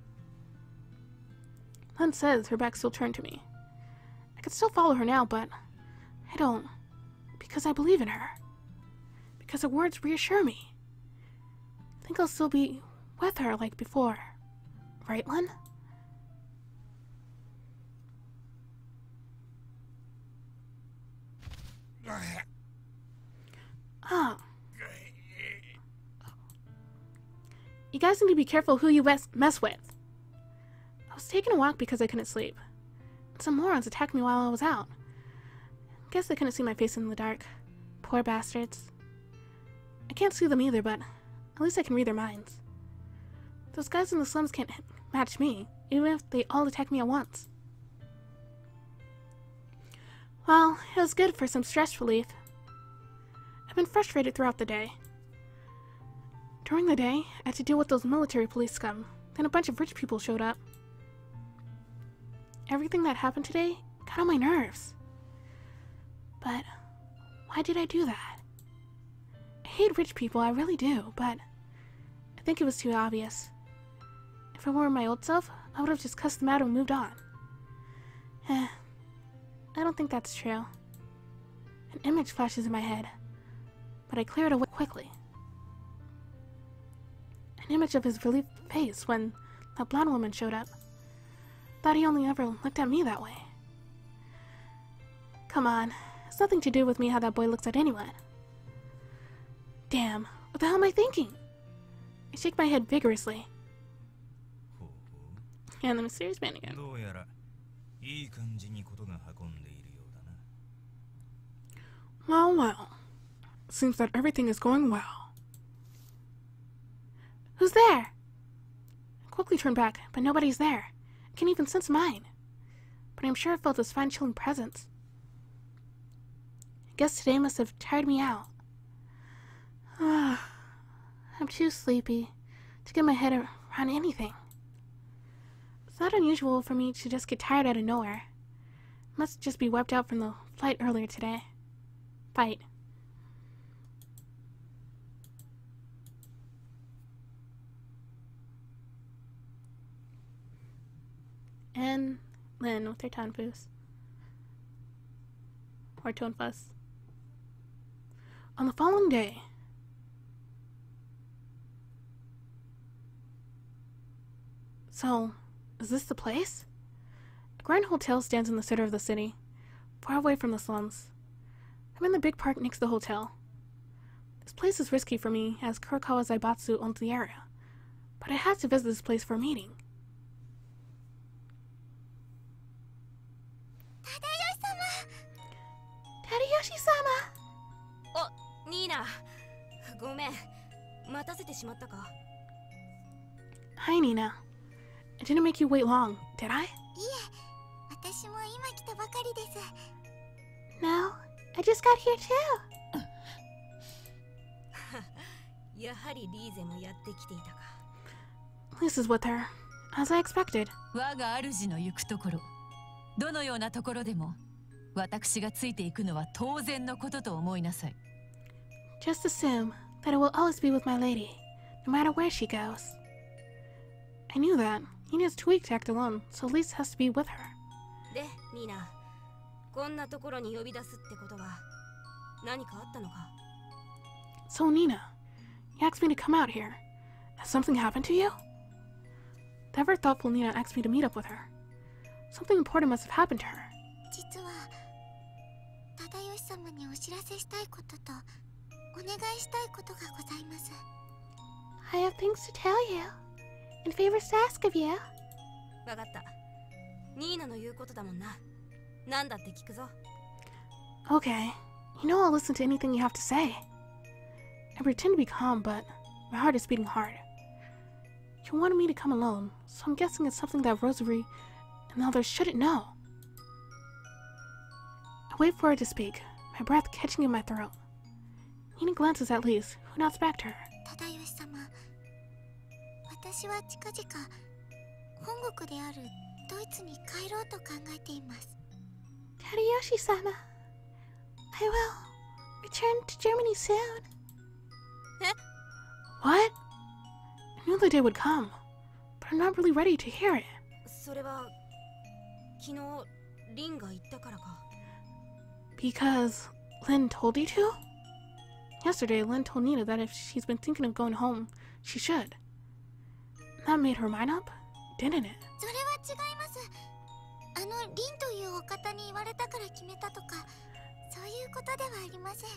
Lynn says, her back still turned to me. I could still follow her now, but I don't. Because I believe in her. Because her words reassure me. I think I'll still be with her like before. Right, Lynn? Oh. You guys need to be careful who you mess with. I was taking a walk because I couldn't sleep. Some morons attacked me while I was out. Guess they couldn't see my face in the dark. Poor bastards. I can't see them either, but at least I can read their minds. Those guys in the slums can't match me, even if they all attack me at once. Well, it was good for some stress relief. I've been frustrated throughout the day. During the day, I had to deal with those military police scum. Then a bunch of rich people showed up. Everything that happened today got on my nerves. But why did I do that? I hate rich people, I really do, but I think it was too obvious. If I were my old self, I would have just cussed them out and moved on. Eh, I don't think that's true. An image flashes in my head, but I clear it away quickly. An image of his relieved face when that blonde woman showed up. Thought he only ever looked at me that way. Come on, it's nothing to do with me how that boy looks at anyone. Damn, what the hell am I thinking? I shake my head vigorously. And the mysterious man again. どうやらいい感じにことが運んでいるようだな。 Well, well. Seems that everything is going well. Who's there? I quickly turned back, but nobody's there. I can't even sense mine. But I'm sure I felt his fine chilling presence. I guess today must have tired me out. Ah, I'm too sleepy to get my head around anything. It's not unusual for me to just get tired out of nowhere. I must just be wiped out from the flight earlier today. Fight. And Lynn with their tonfus. Or tonfus. On the following day, so, is this the place? A grand hotel stands in the center of the city, far away from the slums. I'm in the big park next to the hotel. This place is risky for me, as Kurokawa Zaibatsu owns the area, but I had to visit this place for a meeting. Tadayoshi-sama! Oh, Nina! ごめん、待たせてしまったか? Hi, Nina. I didn't make you wait long, did I? いえ、私も今来たばかりです。 No, I just got here too. やはりリーゼもやってきていたか。 This is with her, as I expected. 我が主の行くところ、どのようなところでも私がついていくのは当然のことと思いなさい。 Just assume that I will always be with my lady, no matter where she goes. I knew that. Nina's too weak to act alone, so Lisa has to be with her. で、ニーナ、こんなところに呼び出すってことは何かあったのか? So Nina, you asked me to come out here. Has something happened to you? The ever thoughtful Nina asked me to meet up with her. Something important must have happened to her. 実は、忠義様にお知らせしたいこととお願いしたいことがございます。 I have things to tell you, and favors to ask of you. わかった。ニーナの言うことだもんな。なんだって聞くぞ。 Okay, you know I'll listen to anything you have to say. I pretend to be calm, but my heart is beating hard. You wanted me to come alone, so I'm guessing it's something that Rosary and the others shouldn't know. I wait for her to speak, my breath catching in my throat. Nina glances at Lise, who nods back to her. 忠義様、私は近々本国であるドイツに帰ろうと考えています。 Tadayoshi-sama, I will return to Germany soon. え? What? I knew the day would come, but I'm not really ready to hear it. それは昨日リンが言ったからか。 Because Lynn told you to? Yesterday, Lynn told Nina that if she's been thinking of going home, she should. That made her mind up, didn't it? それは違います。あのリンというお方に言われたから決めたとか、そういうことではありません。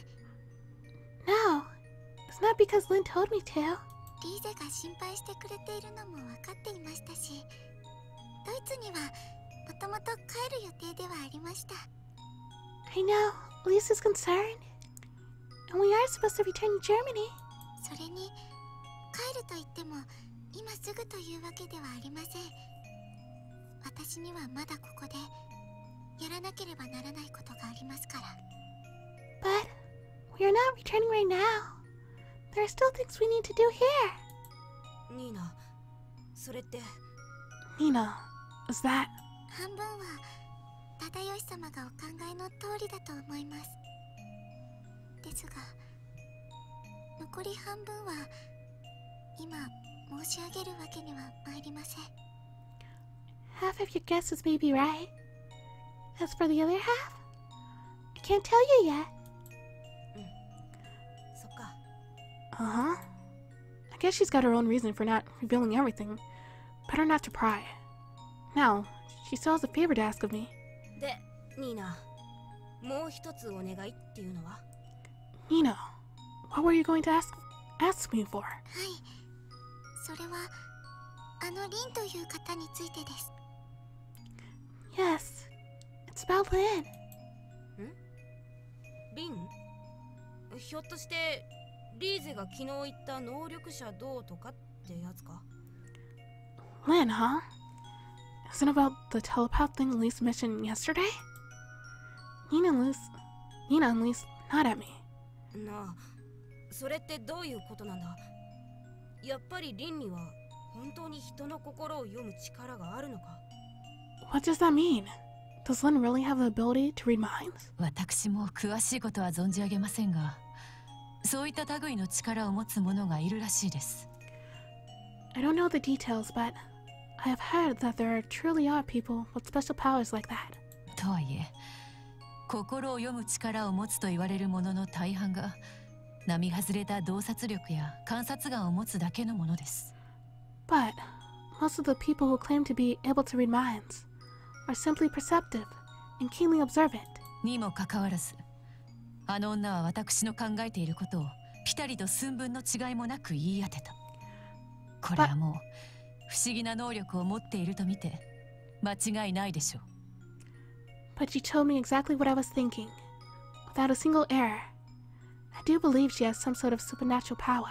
No, it's not because Lynn told me to. リーゼが心配してくれているのも分かっていましたし、ドイツにはもともと帰る予定ではありました。 I know, Lisa's concerned. And we are supposed to return to Germany. それに、帰ると言っても今すぐというわけではありません。私にはまだここでやらなければならないことがありますから。 But we are not returning right now. There are still things we need to do here. ニーナ、それって。 Nina, is that? 半分は忠義様がお考えの通りだと思います。ですが、残り半分は今申し上げるわけには参りません。 Half of your guesses may be right. As for the other half, I can't tell you yet. うん、そっか。 Uh-huh. I guess she's got her own reason for not revealing everything. Better not to pry. Now, she still has a favor to ask of me. で、ニーナ、もう一つお願いっていうのは? Nina, what were you going to ask ask me for? はい、それはあのリンという方についてです。 Yes, it's about Lynn. ん？リン？ひょっとしてリーゼが昨日言った能力者どうとかってやつか？ Lynn, huh? Isn't it about the telepath thing Lise mentioned yesterday? Nina and Lise, Nina and Lise, not at me. なあ、それってどういうことなんだ？やっぱりリンには本当に人の心を読む力があるのか？ What does that mean? Does Lynn really have the ability to read minds? 私も詳しいことは存じ上げませんが、そういった類の力を持つ者がいるらしいです。 I don't know the details, but I have heard that there truly are people with special powers like that. とはいえ、心を読む力を持つと言われる者の大半が並外れた洞察力や観察眼を持つだけのものです。 But most of the people who claim to be able to read minds are simply perceptive and keenly observant. にもかかわらず、あの女は私の考えていることをピタリと寸分の違いもなく言い当てた。これはもう不思議な能力を持っていると見て間違いないでしょう。 But she told me exactly what I was thinking, without a single error. I do believe she has some sort of supernatural power.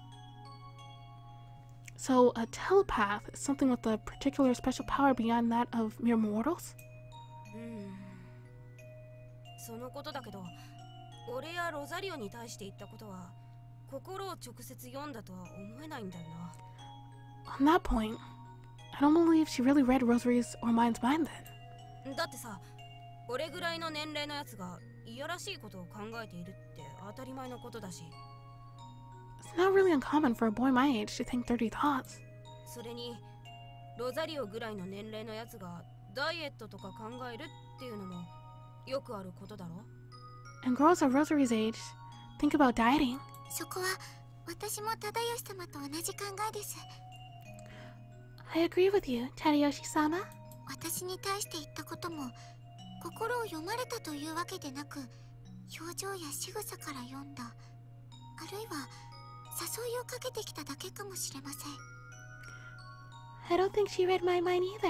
So a telepath is something with a particular special power beyond that of mere mortals? うん。そのことだけど、俺やロザリオに対して言ったことは心を直接読んだとは思えないんだよな。 On that point, I don't believe she really read Rosary's or mine's mind then. だってさ、俺ぐらいの年齢のやつがいやらしいことを考えているって当たり前のことだし。 It's not really uncommon for a boy my age to think dirty thoughts. それにロザリオぐらいの年齢のやつがダイエットとか考えるっていうのもよくあることだろ。 And girls of Rosary's age think about dieting. そこは私も忠義様と同じ考えです。 I agree with you, Tadayoshi-sama. 私に対して言ったことも心を読まれたというわけでなく、表情や仕草から読んだ、あるいは誘いをかけてきただけかもしれません。 I don't think she read my mind either.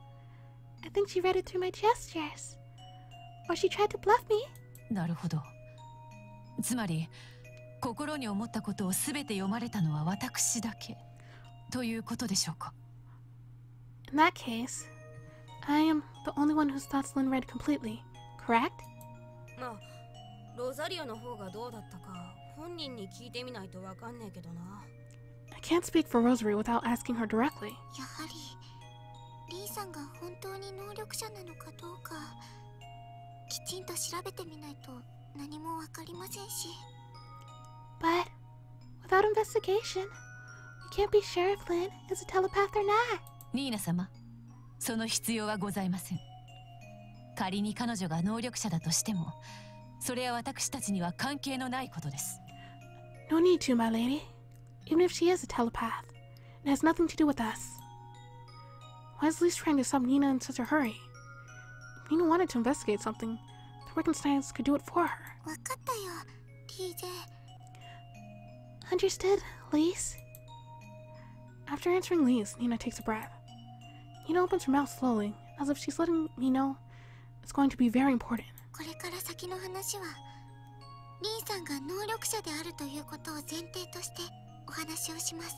I think she read it through my gestures. Or she tried to bluff me. なるほど。つまり心に思ったことをすべて読まれたのは私だけということでしょうか。 In that case, I am the only one whose thoughts Lynn read completely, correct? まあ、ロザリオの方がどうだったか本人に聞いてみないとわかんねえけどな。 I can't speak for Rosary without asking her directly. やはりリンさんが本当に能力者なのかどうかきちんと調べてみないと何もわかりませんし。 But without investigation, we can't be sure if Lynn is a telepath or not. ニーナ様、その必要はございません。仮に彼女が能力者だとしても、それは私たちには関係のないことです。 No need to, my lady. Even if she is a telepath, it has nothing to do with us. Why is Lise trying to stop Nina in such a hurry? If Nina wanted to investigate something, the Wittgensteins could do it for her. わかったよ、リーゼ。 Understood, Lise. After answering Lise, Nina takes a breath. Nina opens her mouth slowly, as if she's letting me know it's going to be very important. これから先の話はリンさんが能力者であるということを前提としてお話をします。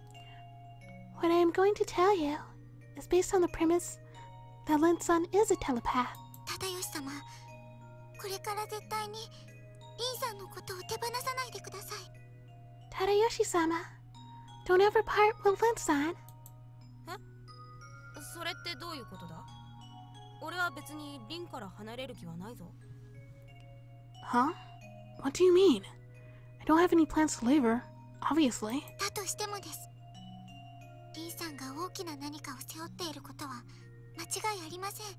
What I am going to tell you is based on the premise that Lynn's son is a telepath. 忠義様、これから絶対にリンさんのことを手放さないでください。 Tadayoshi-sama, don't ever part with Lynn-san. え？それってどういうことだ？俺は別にリンから離れる気はないぞ。 Huh? What do you mean? I don't have any plans to leave her, obviously. だとしてもです。リンさんが大きな何かを背負っていることは間違いありません。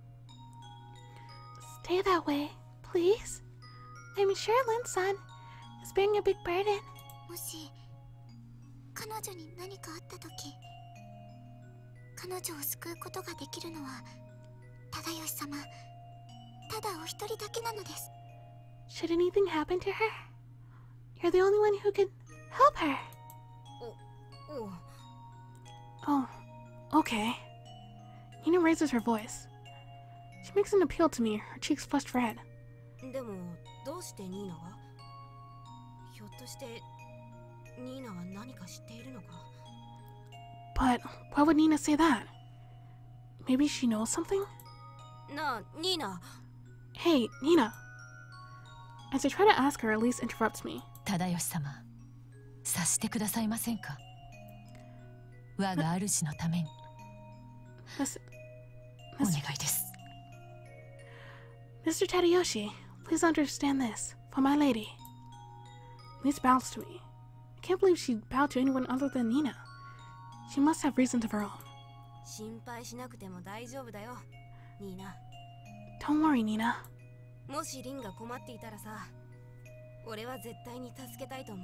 Stay that way, please. I'm sure Lynn-san is bearing a big burden. もし彼女に何かあったとき、彼女を救うことができるのは忠義様ただお一人だけなのです。 Should anything happen to her, you're the only one who can help her. Oh, oh. Oh, Okay. Nina raises her voice. She makes an appeal to me, her cheeks flushed red. でもどうしてニーナが？ひょっとしてニーナは何か知っているのか？ But why would Nina say that? Maybe she knows something? なあ、ニーナ。 Hey, Nina. As I try to ask her, Elise interrupts me. 忠義様、察してくださいませんか。我が主のために。 Miss, お願いです。 Mister Tadayoshi, please understand this. For my lady. Elise bows to me. I can't believe she bowed to anyone other than Nina. She must have reasons of her own. 心配しなくても大丈夫だよ、ニーナ。 Don't worry, Nina. もしリンが困っていたらさ、俺は絶対に助けたいと思う。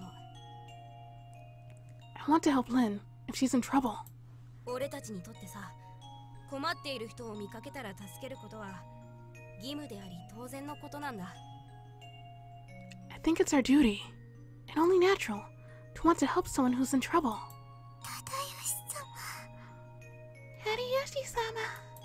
I want to help Lynn if she's in trouble. 俺たちにとってさ、困っている人を見かけたら助けることは義務であり当然のことなんだ。 I think it's our duty, and only natural, to want to help someone who's in trouble. 忠義様。 Tadayoshi様。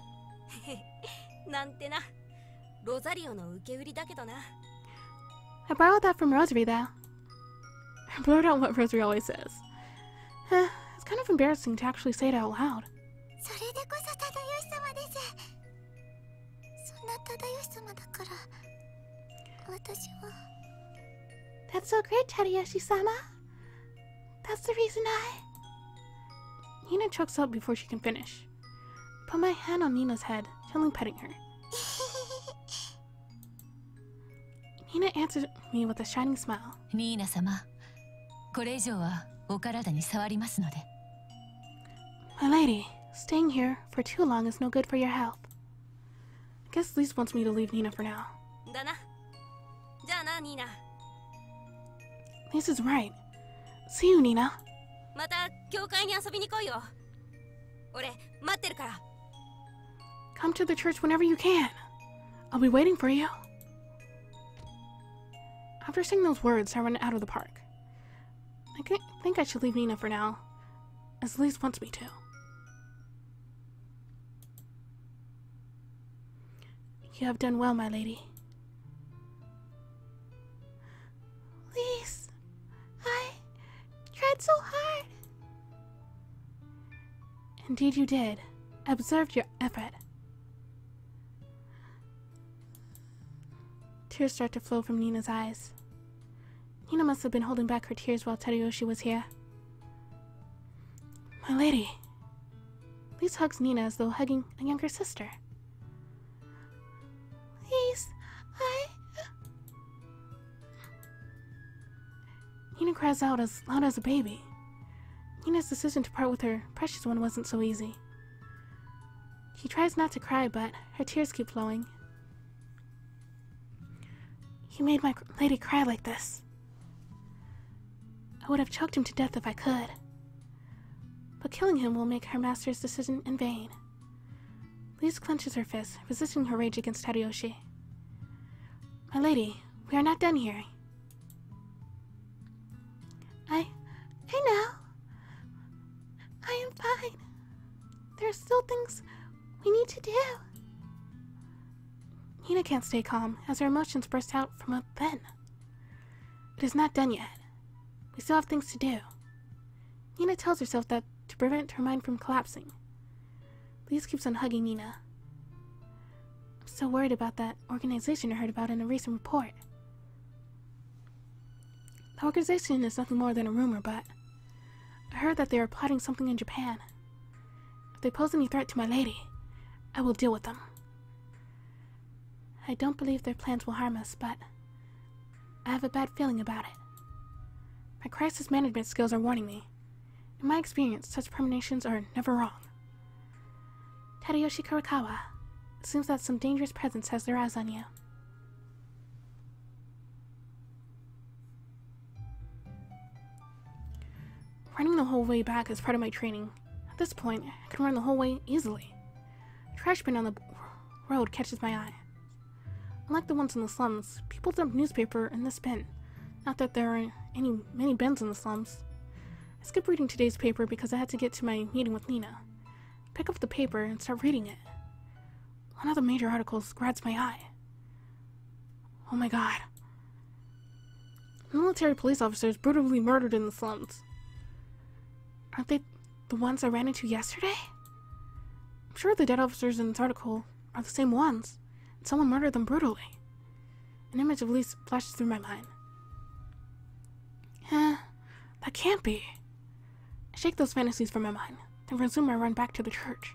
なんてな、ロザリオの受け売りだけどな。 I borrowed that from Rosary, though. I blurred out what Rosary always says. Eh, it's kind of embarrassing to actually say it out loud. それでこそ忠義様です。そんな忠義様だから私は。 That's so great, Tadayoshi-sama. That's the reason I... Nina chokes up before she can finish. I put my hand on Nina's head, gently petting her. Nina answered me with a shining smile. ニーナ様、これ以上はお体に触りますので。 My lady, staying here for too long is no good for your health. I guess Lise wants me to leave Nina for now. だな。じゃあな、ニーナ。 Lise is right. See you, Nina. また教会に遊びに来いよ。俺待ってるから。 Come to the church whenever you can. I'll be waiting for you. After saying those words, I run out of the park. I can't think I should leave Nina for now, as Lise wants me to. You have done well, my lady. Lise, I tried so hard. Indeed you did. I observed your effort. Tears start to flow from Nina's eyes. Nina must have been holding back her tears while Tadayoshi was here. My lady. Lise hugs Nina as though hugging a younger sister. Lise, I... Nina cries out as loud as a baby. Nina's decision to part with her precious one wasn't so easy. She tries not to cry, but her tears keep flowing. He made my lady cry like this. I would have choked him to death if I could. But killing him will make her master's decision in vain. Lise clenches her fist, resisting her rage against Tadayoshi. My lady, we are not done here. I... I know. I am fine. There are still things we need to do. Nina can't stay calm as her emotions burst out from within. It is not done yet. We still have things to do. Nina tells herself that to prevent her mind from collapsing. Lise keeps on hugging Nina. I'm so worried about that organization I heard about in a recent report. The organization is nothing more than a rumor, but I heard that they are plotting something in Japan. If they pose any threat to my lady, I will deal with them. I don't believe their plans will harm us, but I have a bad feeling about it. My crisis management skills are warning me. In my experience, such premonitions are never wrong. Tadayoshi Kurikawa, it seems that some dangerous presence has their eyes on you. Running the whole way back is part of my training. At this point, I can run the whole way easily. A trash bin on the road catches my eye. Unlike the ones in the slums, people dump newspaper in this bin. Not that there are any many bins in the slums. I skipped reading today's paper because I had to get to my meeting with Nina. pick up the paper and start reading it. One of the major articles grabs my eye. Oh my god. Military police officers brutally murdered in the slums. Aren't they the ones I ran into yesterday? I'm sure the dead officers in this article are the same ones, and someone murdered them brutally. An image of Lise flashes through my mind. Eh, that can't be. I shake those fantasies from my mind, then resume my run back to the church.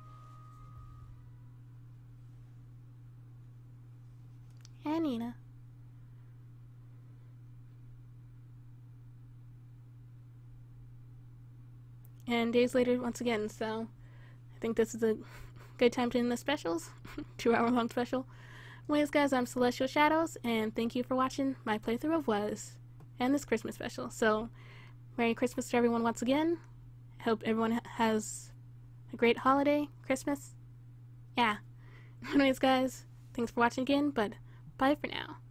Hey, Nina. And days later, once again, so I think this is a good time to end the specials. Two hour long special. Anyways, guys, I'm Celestial Shadows, and thank you for watching my playthrough of Was and this Christmas special. So, Merry Christmas to everyone once again. I hope everyone has a great holiday, Christmas. Yeah. Anyways, guys, thanks for watching again, but bye for now.